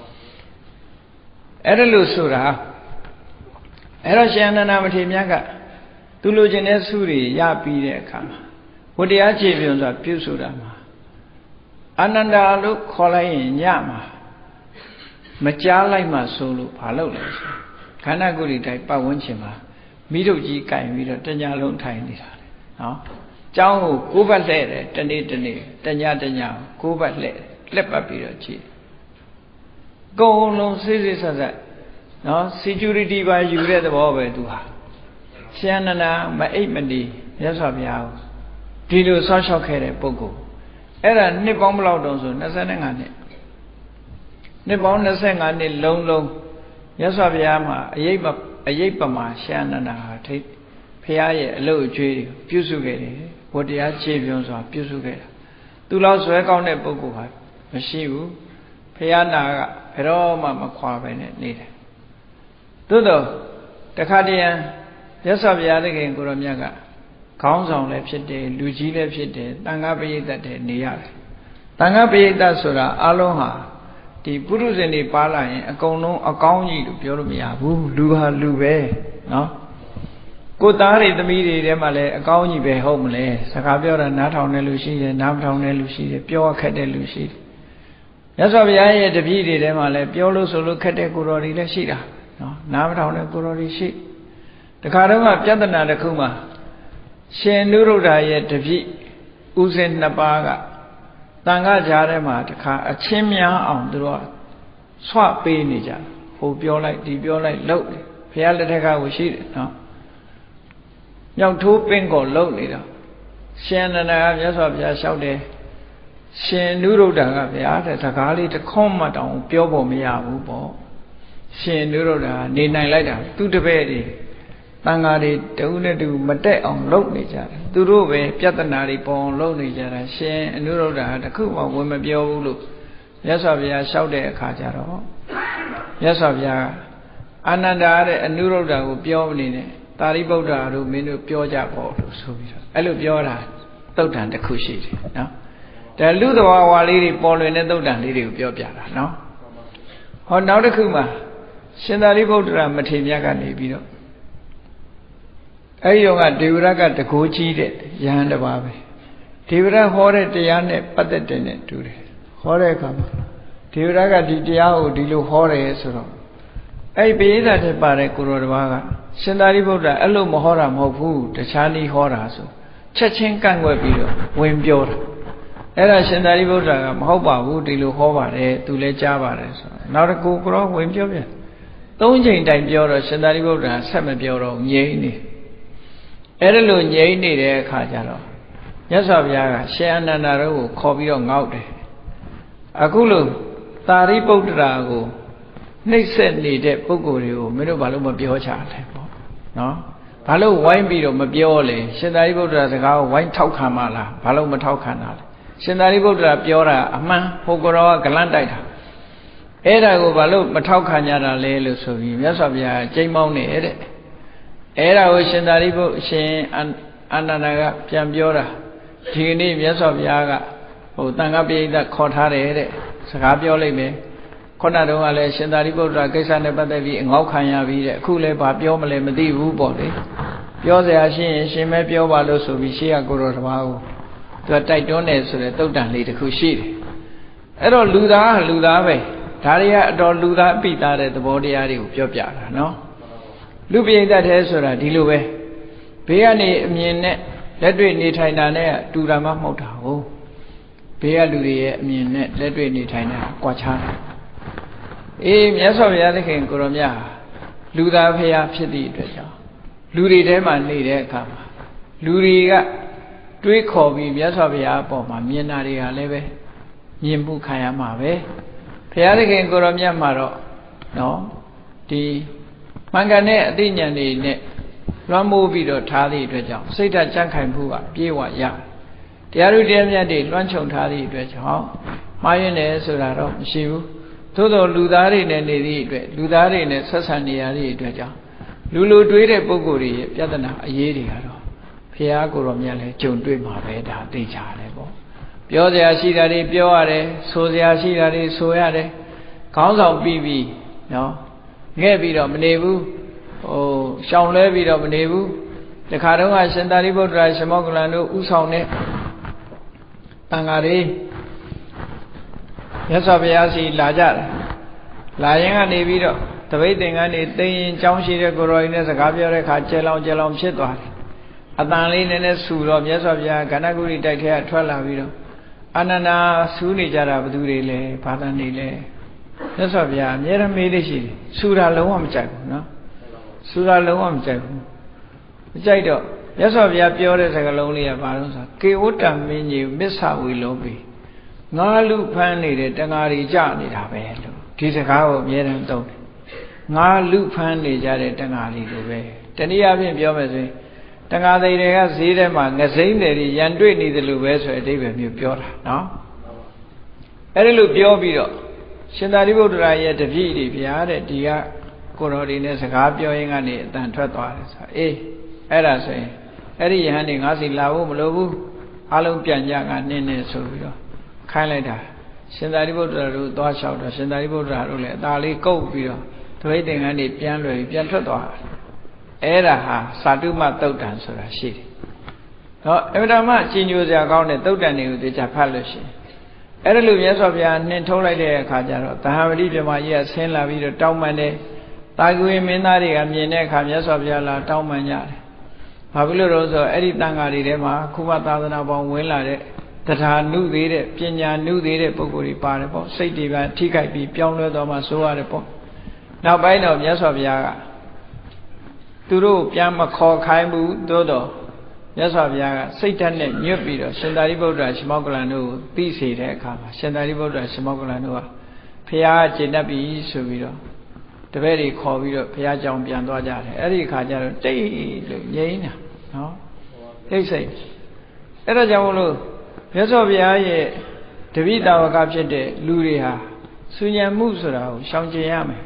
Era Lusura, Era Shanana Matimiaga. Tulujan Suri, Yapi de Kama. What the achievements of Pusudama Ananda look Kolain Yama Machala Masulu, Palolas. Kanaguri type Pawunchima, Midoji Kai, Mido, Tanya long tiny. No? Jango, Kuba led, Tani Tani, Tanya Tanya, Kuba led, Lepapi chi. Go long series as that. No, security by you read the over to her. Shanana, my eight mandi, yes of Yao. Tilo social care, Pogo. Era Nippon Blodonso, Nasanangani. Nippon Nasangani, long, long. Yes of Yama, a yapa, a yapama, Shanana, take Piaye, a low tree, Pusugate, what the achievements are Pusugate. Two lots work on a Pogo, Mashiu, Piana, Peroma Maquaben, needed. Tudo, the Cadian. Yes, of Yadigan Guramiaga. Council left it, Luigi left it, Tangabi that day, Nia. Tangabi that Sura, Aloha. The Purus in the Pala, a cono, a county to Purumia, who Luha Lube, no? Kotari the media, Male, a county be homely, Sakabio and Naton Lucy, Namtown Lucy, pure cat Lucy. Yes, of Yaya the media, Male, Piolo Solo Categori Lashida, no? Namtown Gurori sheet. The Karama Jatana the Kuma Shenduro Diet of Ji Uzen Nabaga Tanga Jarema, a chimia on the road. Swap Benija, who pure like the pure like low, Pialateka was sheet, no? Young two pinko low leader. Shen and I just of ya shouted Shenduro Daga, the art at Takali to combat on Piobo Mia Ubo. Shenduro da, need night later, to the bed. Tangari, Tuna do Mate on low nature. Turube, Piatanari pon low nature, Shen and Nuroda, the Kuma women Biolu. Yes, of ya shouted a Kajaro. မြတ်စွာဘုရားအာနန္ဒာတဲ့အနုရုဒ္ဓကိုပြောနေတယ်သာရိပုတ္တရာတို့မင်းတို့ပြောကြပေါ့လို့ဆိုပြီးတော့အဲ့လိုပြောတာသုတ်တန်တစ်ခုရှိတယ်နော်ဒါလူသဘာဝလေးတွေပေါ်လွင်တဲ့သုတ်တန်လေးတွေကိုပြောပြတာနော်ဟောနောက်တစ်ခုမှာရှင်သာရိပုတ္တရာမထေရမြတ်ကနေပြီးတော့အဲ့ဒီတော့ကဒေဝရကတကိုးကြီးတဲ့ယဟန်တစ်ပါးပဲဒေဝရဟောတဲ့တရားနဲ့ပတ်သက်တဲ့နဲ့တူတယ်ဟောတဲ့အခါမှာဒေဝရကဒီတရားကိုဒီလိုဟောတယ်ဆိုတော့အဲ့ဒီပိဋကတ်ထဲပါတဲ့ကိုရောတစ်ပါးကရှင်သာရိပုတ္တရာအဲ့လိုမဟောတာမဟုတ်ဘူးတခြားနည်းဟောတာဆိုချက်ချင်းကန့်ကွက်ပြီးတော့ဝင်ပြောတာအဲ့ဒါရှင်သာရိပုတ္တရာကမဟုတ်ပါဘူးဒီလိုဟောပါတယ်သူလည်းကြားပါတယ်ဆိုတော့နောက်တစ်ခုကိုရောဝင်ပြောပြန်သုံးချိန်တိုင်ပြောတော့ရှင်သာရိပုတ္တရာဆက်မပြောတော့ငြိမ့်နေအဲ့ဒါလိုငြိမ့်နေတဲ့အခါကျတော့မြတ်စွာဘုရားကရှင်အနန္ဒာတို့ကိုခေါ်ပြီးတော့ငေါက်တယ်အခုလိုသာရိပုတ္တရာကိုနှိမ့်ဆက်နေတဲ့ပုဂ္ဂိုလ်တွေကိုမင်းတို့ဘာလို့မပြောချလဲပေါ့နော်ဘာလို့ဝိုင်းပြီးတော့မပြောလဲရှင်သာရိပုတ္တရာစကားကိုဝိုင်းထောက်ခံမလားဘာလို့မထောက်ခံတာလဲရှင်သာရိပုတ္တရာပြောတာအမှန်ဟိုကောကလန့်တိုက်တာအဲ့ဒါကိုဘာလို့မထောက်ခံကြတာလဲလို့ဆိုပြီးမြတ်စွာဘုရားကြိမ်မောင်းနေတဲ့အဲ့ဒါကိုရှင်သာရိပုတ္တရှင်အာနန္ဒာကပြန်ပြောတာဒီကနေ့မြတ်စွာဘုရားကဟိုတန်ခါပိဋကခေါ်ထားတယ်တဲ့စကားပြောလိုက်မယ်ခုနတုန်းကလည်းရှင်သာရိပုတ္တရာကိစ္စနဲ့ပတ်သက်ပြီးအငေါက်ခံရပြီးတဲ့အခုလည်းဘာပြောမလဲမသိဘူးပေါ့လေပြောစရာရှိရင်ရှင်မဲပြောပါလို့ဆိုပြီးရှေ့ကကိုတော်တစ်ပါးကိုသူကတိုက်တွန်းတယ်ဆိုတဲ့တုတ်တန်လေးတစ်ခုရှိတယ်အဲ့တော့လူသားလူသားပဲဒါတွေကအတော်လူသားအပိသားတဲ့သဘောတရားတွေကိုပြောပြတာနော်လူပိဋကတ်ထဲဆိုတာဒီလိုပဲဘေးကနေအမြင်နဲ့လက်တွေ့နေထိုင်တာနဲ့တူတာမှမဟုတ်တာဟုတ်ဘေးကလူတွေရဲ့အမြင်နဲ့လက်တွေ့နေထိုင်တာကွာခြားတယ်အေးမြတ်စွာဘုရားသခင်ကိုရောမြတ်လူသားဖရာဖြစ်သည့်အတွက်ကြောင့်လူတွေထဲမှာနေတဲ့အခါမှာလူတွေကတွေးခေါ်ပြီးမြတ်စွာဘုရားအပေါ်မှာမြင်တာတွေကလည်းပဲမြင်မှုခံရမှာပဲဘုရားသခင်ကိုရောမြတ်မှာတော့နော်ဒီမှန်ကန်တဲ့အသိဉာဏ်တွေနဲ့လွှမ်းမိုးပြီးတော့ထားသည့်အတွက်ကြောင့်စိတ်ဓာတ်ကြံ့ခိုင်မှုကပြေဝရတရားဥတရားမြတ်တွေလွှမ်းခြုံထားသည့်အတွက်ကြောင့်မှားရင်လည်းဆိုတာတော့မရှိဘူးသို့တော်လူသားတွေနဲ့နေသည့်အတွက်လူသားတွေနဲ့ဆက်ဆံနေရသည့်အတွက်ကြောင့်လူလူတွေးတဲ့ပုဂ္ဂိုလ်တွေရဲ့ပြဿနာအရေးတွေကတော့ဘုရားကိုယ်တော်မြတ်လည်းကြုံတွေ့မှာပဲဒါသိချတယ်ပေါ့ပြောစရာရှိတာတွေပြောရတယ်ဆိုစရာရှိတာတွေဆိုရတယ်ခေါင်းဆောင်ပြီးပြီးနော်ငဲ့ပြီးတော့မနေဘူးဟိုရှောင်လဲပြီးတော့မနေဘူးတခါတုန်းကရှင်သာရိပုတ္တရာရှင်မောက္ကလန်တို့ဥဆောင်တဲ့တန်ဃာတွေမြတ်စွာဘုရားစီလာကြတယ်လာရင်ကနေပြီးတော့တပိတ်သင်္ကန်းနေသိရင်ကြောင်းရှိတဲ့ကိုရောကြီးနဲ့စကားပြောတဲ့အခါကျဲလောင်ကျဲလောင်ဖြစ်သွားတယ်အတန်လေးနည်းနည်းဆူတော့မြတ်စွာဘုရားကဏ္ဍကုရိတိုက်ထဲကထွက်လာပြီးတော့အာနန္ဒာဆူနေကြတာဘယ်သူတွေလဲဘာသာနေလဲမြတ်စွာဘုရားအမြဲတမ်းမေးလို့ရှိတယ်ဆူတာလုံးဝမကြိုက်ဘူးနော်ဆူတာလုံးဝမကြိုက်ဘူးမကြိုက်တော့မြတ်စွာဘုရားပြောတဲ့စကားလုံးလေးကဘာလို့ဆိုကေဝတ္တမင်းကြီးမစ္ဆဝေလောပိငါလူဖမ်းနေတဲ့တဏှာတွေကြနေတာပဲလို့ဒီစကားကိုအမြဲတမ်းသုံးတယ်ငါလူဖမ်းနေကြတဲ့တဏှာတွေလိုပဲတနည်းအားဖြင့်ပြောမယ်ဆိုရင်တဏှာတွေတွေကဈေးထဲမှာငစိမ့်တွေရန်တွေ့နေတယ်လို့ပဲဆိုတဲ့အဓိပ္ပာယ်မျိုးပြောတာနော်အဲ့ဒီလိုပြောပြီးတော့ရှင်သာရိပုတ္တရာရဲ့တပည့်တွေဗျာတဲ့ဒီကကိုတော်တွေနဲ့စကားပြောရင်းကနေအတန်ထွက်သွားတယ်ဆိုအေးအဲ့ဒါဆိုရင်အဲ့ဒီယဟန်တွေငါစီလာဖို့မလိုဘူးအလုံးပြန်ကြကနင်းနေဆိုပြီးတော့ခိုင်းလိုက်တာရှင်သာရိပုတ္တရာတို့သွားလျှောက်တော့ရှင်သာရိပုတ္တရာတို့လည်းအသာလေးကုတ်ပြီးတော့သပိတ်သင်္ကန်းတွေပြန်လွယ်ပြန်ထွက်သွားတယ်အဲ့ဒါဟာသာတုမသုတ်တံဆိုတာရှိတယ်။တော့အမှန်တမ်းကြီးညိုစရာကောင်းတဲ့သုတ်တံတွေကိုသိချဖတ်လို့ရှိရင်အဲ့ဒါလိုမြတ်စွာဘုရားနှင်ထုတ်လိုက်တဲ့အခါကျတော့သဟဝတိပြမကြီးကဆင်းလာပြီးတော့တောင်းပန်တယ်။တာဂဝေမင်းသားတွေကမြင်တဲ့အခါမြတ်စွာဘုရားလာတောင်းပန်ကြတယ်။ဘာဖြစ်လို့လဲဆိုတော့အဲ့ဒီတန်ဃာတွေထဲမှာခုမသာသနာပေါင်းဝင်လာတဲ့တရားနုသေးတဲ့ပညာနုသေးတဲ့ပုဂ္ဂိုလ်တွေပါတယ်ပေါ့စိတ်တွေပါထိခိုက်ပြီးပြောင်းလဲသွားမှဆိုရတယ်ပေါ့နောက်ပိုင်းတော့မြတ်စွာဘုရားကသူတို့ပြန်မခေါ်ခိုင်းဘူးသို့တော့မြတ်စွာဘုရားကစိတ်ဓာတ်နဲ့ညွတ်ပြီးတော့ရှင်သာရိပုတ္တရာရှင်မောက္ကလန်တို့ကိုသိစေတဲ့အခါမှာရှင်သာရိပုတ္တရာရှင်မောက္ကလန်တို့ကဘုရားကျေနပ်ပြီဆိုပြီးတော့တပည့်တွေခေါ်ပြီးတော့ဘုရားကြောင်ပြန်သွားကြတယ်အဲ့ဒီအခါကျတော့တိတ်လို့ငြိမ်းတာနော်သိစိတ်အဲ့ဒါကြောင့်မလို့မြတ်စွာဘုရားရဲ့တပိတာဝကဖြစ်တဲ့လူတွေဟာဆူညံမှုဆိုတာကိုရှောင်ကျဉ်ရမယ်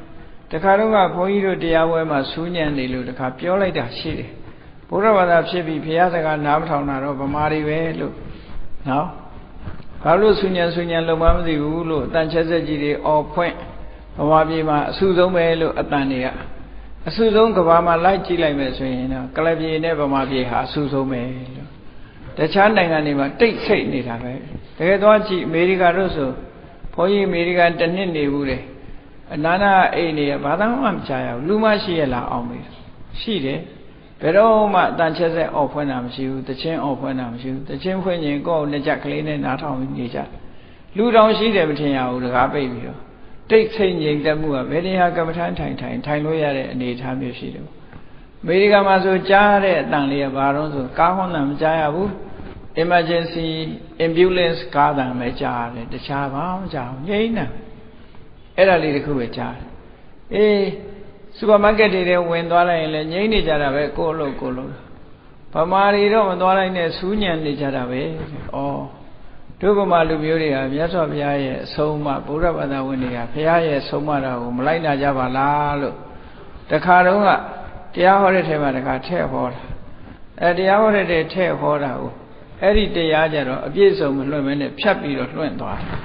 တခါတော့ကဘုန်းကြီးတို့တရားပွဲမှာစူးညံနေလို့တခါပြောလိုက်တာရှိတယ်ဘုရားဘာသာဖြစ်ပြီးဘုရားစကားနားမထောင်တာတော့ဗမာတွေပဲလို့နော်ဘာလို့စူးညံစူးညံလုံမမသိဘူးလို့အတန်ချက်ဆက်ကြီးတွေအော်ဖွင့်ဗမာပြည်မှာအဆူဆုံးပဲလို့အတန်တွေကအဆူဆုံးကဘာမှာလိုက်ကြည့်လိုက်မယ်ဆိုရင်တော့ကလပ်ပြည်နဲ့ဗမာပြည်ဟာအဆူဆုံးပဲလို့တခြားနိုင်ငံတွေမှာတိတ်ဆိတ်နေတာပဲတကယ်တော့ကြည့်အမေရိကတို့ဆိုဘုန်းကြီးအမေရိကန်တစ်နှစ်နေဘူးတယ်အနာနာအိမ်နေရဘာသာမှမကြားရဘူးလူမရှိရလားအောင်မေးရှိတယ်ဘယ်တော့မှအတန်ချက်ဆက်အော်ဖွင့်တာမရှိဘူးတချင်းအော်ဖွင့်တာမရှိဘူးတချင်းဖွင့်ရင်ကိုယ့်နှစ်ချက်ကလေးနဲ့နားထောင်နေကြလူတောင်ရှိတယ်မထင်ရဘူးတကားပိတ်ပြီးတော့တိတ်ဆိတ်ငြိမ်သက်မှုကဘယ်နေရာကမ္မထမ်းထိုင်ထိုင်ထိုင်လို့ရတဲ့အနေအထားမျိုးရှိတယ်အမေရိကန်မှာဆိုကြားတဲ့အတန်လေးကဘာလို့ဆိုကားဟွန်းတာမကြားရဘူး emergency ambulance ကားတန်ပဲကြားရတယ်တခြားဘာမှမကြားဘူးငြိမ်နေအဲ့ဒါလေးတစ်ခုပဲကြားတယ်အေးစူပါမားကတ်တွေထဲဝင်သွားလိုက်ရင်လည်းငြိမ်နေကြတာပဲကိုယ့်လို့ကိုယ်လို့ဗမာတွေတော့မသွားလိုက်နဲ့စူးညံနေကြတာပဲဩဒုက္ခမလူမျိုးတွေဟာမြတ်စွာဘုရားရဲ့အဆုံးအမဗုဒ္ဓဘာသာဝင်တွေကဘုရားရဲ့ဆုံးမတာကိုမလိုက်နာကြပါလားလို့တခါတော့ကတရားဟောတဲ့ထဲမှာတခါထည့်ဟောတာအဲတရားဟောတဲ့ထဲထည့်ဟောတာကိုအဲ့ဒီတရားကြတော့အပြည့်စုံမလွှင့်မဲနဲ့ဖြတ်ပြီးတော့လွှင့်သွားတယ်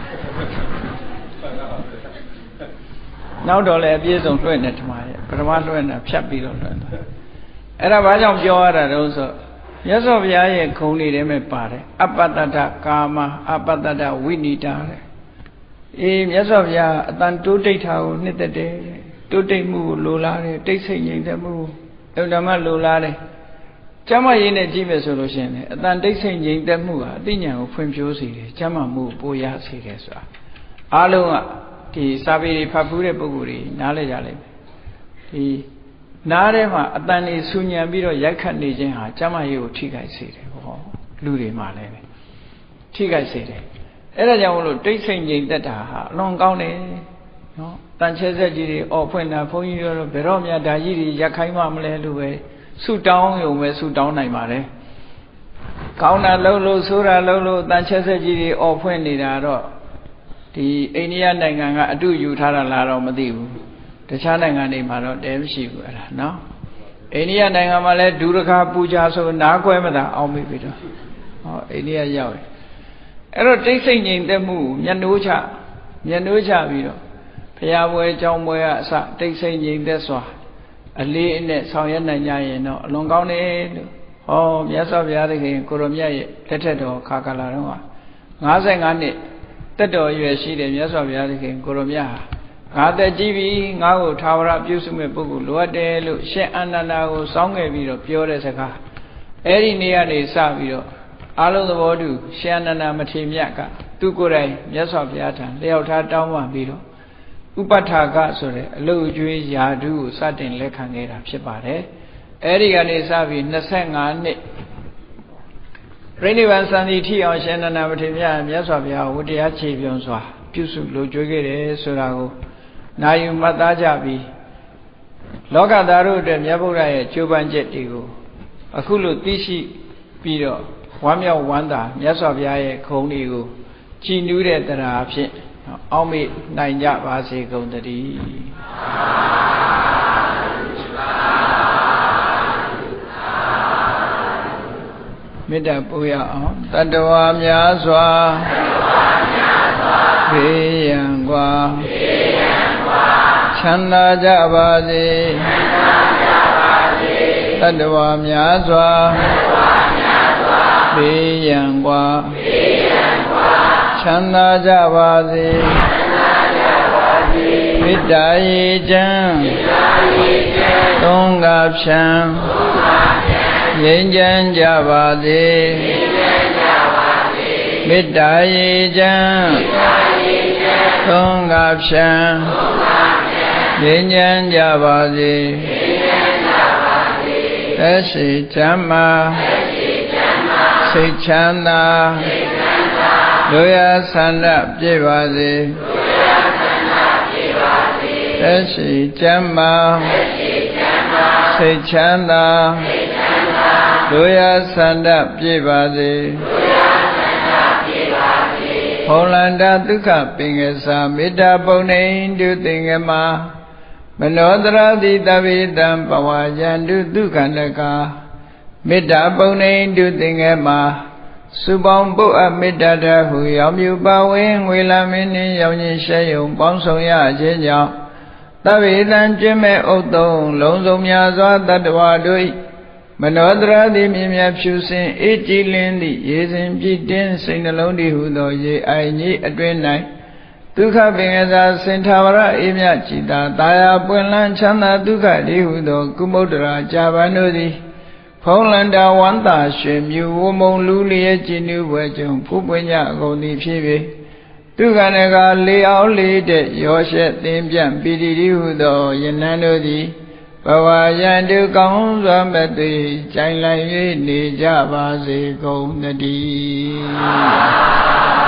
နောက်တော့လည်းအပြည့်စုံလွှင့်နေထမရဲ့ပထမလွှင့်တာဖြတ်ပြီးတော့လွှင့်သွားအဲ့ဒါဘာကြောင့်ပြောရတာတုံးဆိုမြတ်စွာဘုရားရဲ့ဂုဏ်တွေထဲမှာပါတယ်အပ္ပတ္တကာမအပ္ပတ္တဝိနိတာတဲ့အေးမြတ်စွာဘုရားအတန်တိုးတိတ်တာကိုနှစ်သက်တယ်တိုးတိတ်မှုကိုလိုလားတယ်တိတ်ဆိတ်ငြိမ်သက်မှုအဲ့ဒါမှလိုလားတယ်ကျမ်းမာရေးနဲ့ကြည့်မယ်ဆိုလို့ရှိရင်အတန်တိတ်ဆိတ်ငြိမ်သက်မှုဟာအသိဉာဏ်ကိုဖွံ့ဖြိုးစေတယ်ကျမ်းမာမှုကိုပိုရစေတယ်ဆိုတာအားလုံးကဒီစာပေတွေဖတ်ဖူးတဲ့ပုဂ္ဂိုလ်တွေနားလည်ကြလိမ့်မယ်ဒီနားထဲမှာအတန်တွေဆူညံပြီးတော့ရိုက်ခတ်နေခြင်းဟာကျမ်းမာရေးကိုထိခိုက်စေတယ်ဟောလူတွေမှာလည်းထိခိုက်စေတယ်အဲ့ဒါကြောင့်မလို့တိတ်ဆိတ်ငြိမ်သက်တာဟာအလွန်ကောင်းတယ်နော်တန်ချဲဆက်ကြီးတွေအော်ဖွင့်တာဘုန်းကြီးတို့ဘယ်တော့မှဒါကြီးတွေရက်ခိုင်းမှမလဲလို့ပဲဆုတောင်းရုံပဲဆုတောင်းနိုင်ပါလေကောင်းတာလုံးလို့ဆိုးတာလုံးလို့တန်ချဲဆက်ကြီးတွေအော်ဖွင့်နေတာတော့ဒီအိန္ဒိယနိုင်ငံကအတုယူထားတာလားတော့မသိဘူးတခြားနိုင်ငံတွေမှာတော့တဲမရှိဘူးအဲ့ဒါနော်အိန္ဒိယနိုင်ငံမှာလည်းဒုရခပူဇာဆိုနားကွဲမသာအောင်မိပြီတော့ဟောအိန္ဒိယရောက်တယ်အဲ့တော့တိတ်ဆိတ်ငြိမ်သက်မှုမျက်နှိုးချမျက်နှိုးချပြီးတော့ဘုရားပွဲကျောင်းပွဲကအစတိတ်ဆိတ်ငြိမ်သက်စွာအလေးအနက်ဆောင်ရွက်နိုင်ကြရင်တော့အလွန်ကောင်းတယ်လို့ဟောမြတ်စွာဘုရားသခင်ကိုရောမြတ်ရဲ့လက်ထက်တော်ခါကာလတော့ငါးဆယ်ငါးနှစ်တက်တော်ရွယ်ရှိတယ်မြတ်စွာဘုရားသခင်ကိုရောမြတ်ဟာငါတက်ကြည့်ပြီငါ့ကိုထာဝရပြုစုမဲ့ပုဂ္ဂိုလ်လိုအပ်တယ်လို့ရှင်အာနန္ဒာကိုစောင်းခဲ့ပြီးတော့ပြောတဲ့စကားအဲ့ဒီနေ့ကနေစပြီးတော့အာလုံးသဘောတူရှင်အာနန္ဒာမထေမြတ်ကသူကိုယ်တိုင်မြတ်စွာဘုရားထံလျှောက်ထားတောင်းပန်ပြီးတော့ဥပဋ္ဌာကဆိုတဲ့အလုအကျွေးယာဓုကိုစတင်လက်ခံခဲ့တာဖြစ်ပါတယ်အဲ့ဒီကနေစပြီးနှစ်ဆယ့်ငါးနှစ်ပြိဋိဘံစံတိထိအောင်ရှင်အာနန္ဒာမထေမြတ်မြတ်စွာဘုရားဝတ္တရားခြေပြုံးစွာပြုစုလိုကျွေးခဲ့တယ်ဆိုတာကိုနာယူမှတ်သားကြပြီးလောကသားတို့အတွက်မြတ်ဗုဒ္ဓရဲ့ကြိုးပမ်းချက်တွေကိုအခုလိုသိရှိပြီးတော့ဝမ်းမြောက်ဝမ်းသာမြတ်စွာဘုရားရဲ့ခုံတွေကိုကြည်နူးတဲ့တရားအဖြစ်အောက်မေ့နိုင်ကြပါစေကုန်သတည်းမေတ္တာပို့ရအောင်တတ္တဝါများစွာဘေးရန်กว่าချမ်းသာကြပါစေတတ္တဝါများစွာဘေးရန်กว่าချမ်းသာကြပါစေမေတ္တာရေချမ်းသုံးကဖြံငြိမ်းချမ်းကြပါစေမေတ္တာရေချမ်းသုံးကဖြံငြိမ်းချမ်းကြပါစေသက်ရှိချမ်းသာစိတ်ချမ်းသာတို့ရဆန္ဒပြည့်ပါစေသက်ရှိချမ်းသာစိတ်ချမ်းသာတို့ရဆန္ဒပြည့်ပါစေဟောလန္တဒုက္ခပင်ကစားမေတ္တာပုံနေတုသင်္ကမ Mano Dradi Tavitam Pawajandu Dukandaka Mita Pone Dutingema Subong Bua Mita Dahu Yamu Bawing Wilamini Yawni Shayum Bongsoya Jinyo Tavitan Jime Otong Longzomya Zatadwa Dui Manodradi Mimya Pusin Ichi Lindi Yezin Pitin Sinalondi Hudo Ye Aini Adwenai Dukha Bingasa Sintavara Imya Chita Daya Punlan Chanda Dukha Lihudo Kumodra Javanudi Polanda Wanda Shemyu Womong Luli Jinu Wajum Pupunya Goni Pibi Dukha Nega Liao Li De Yoshet Timjam Pidi Hudo Yananodi Bawa Yandu Kong Zambati Chain Lai Ni Java Se Gong Nadi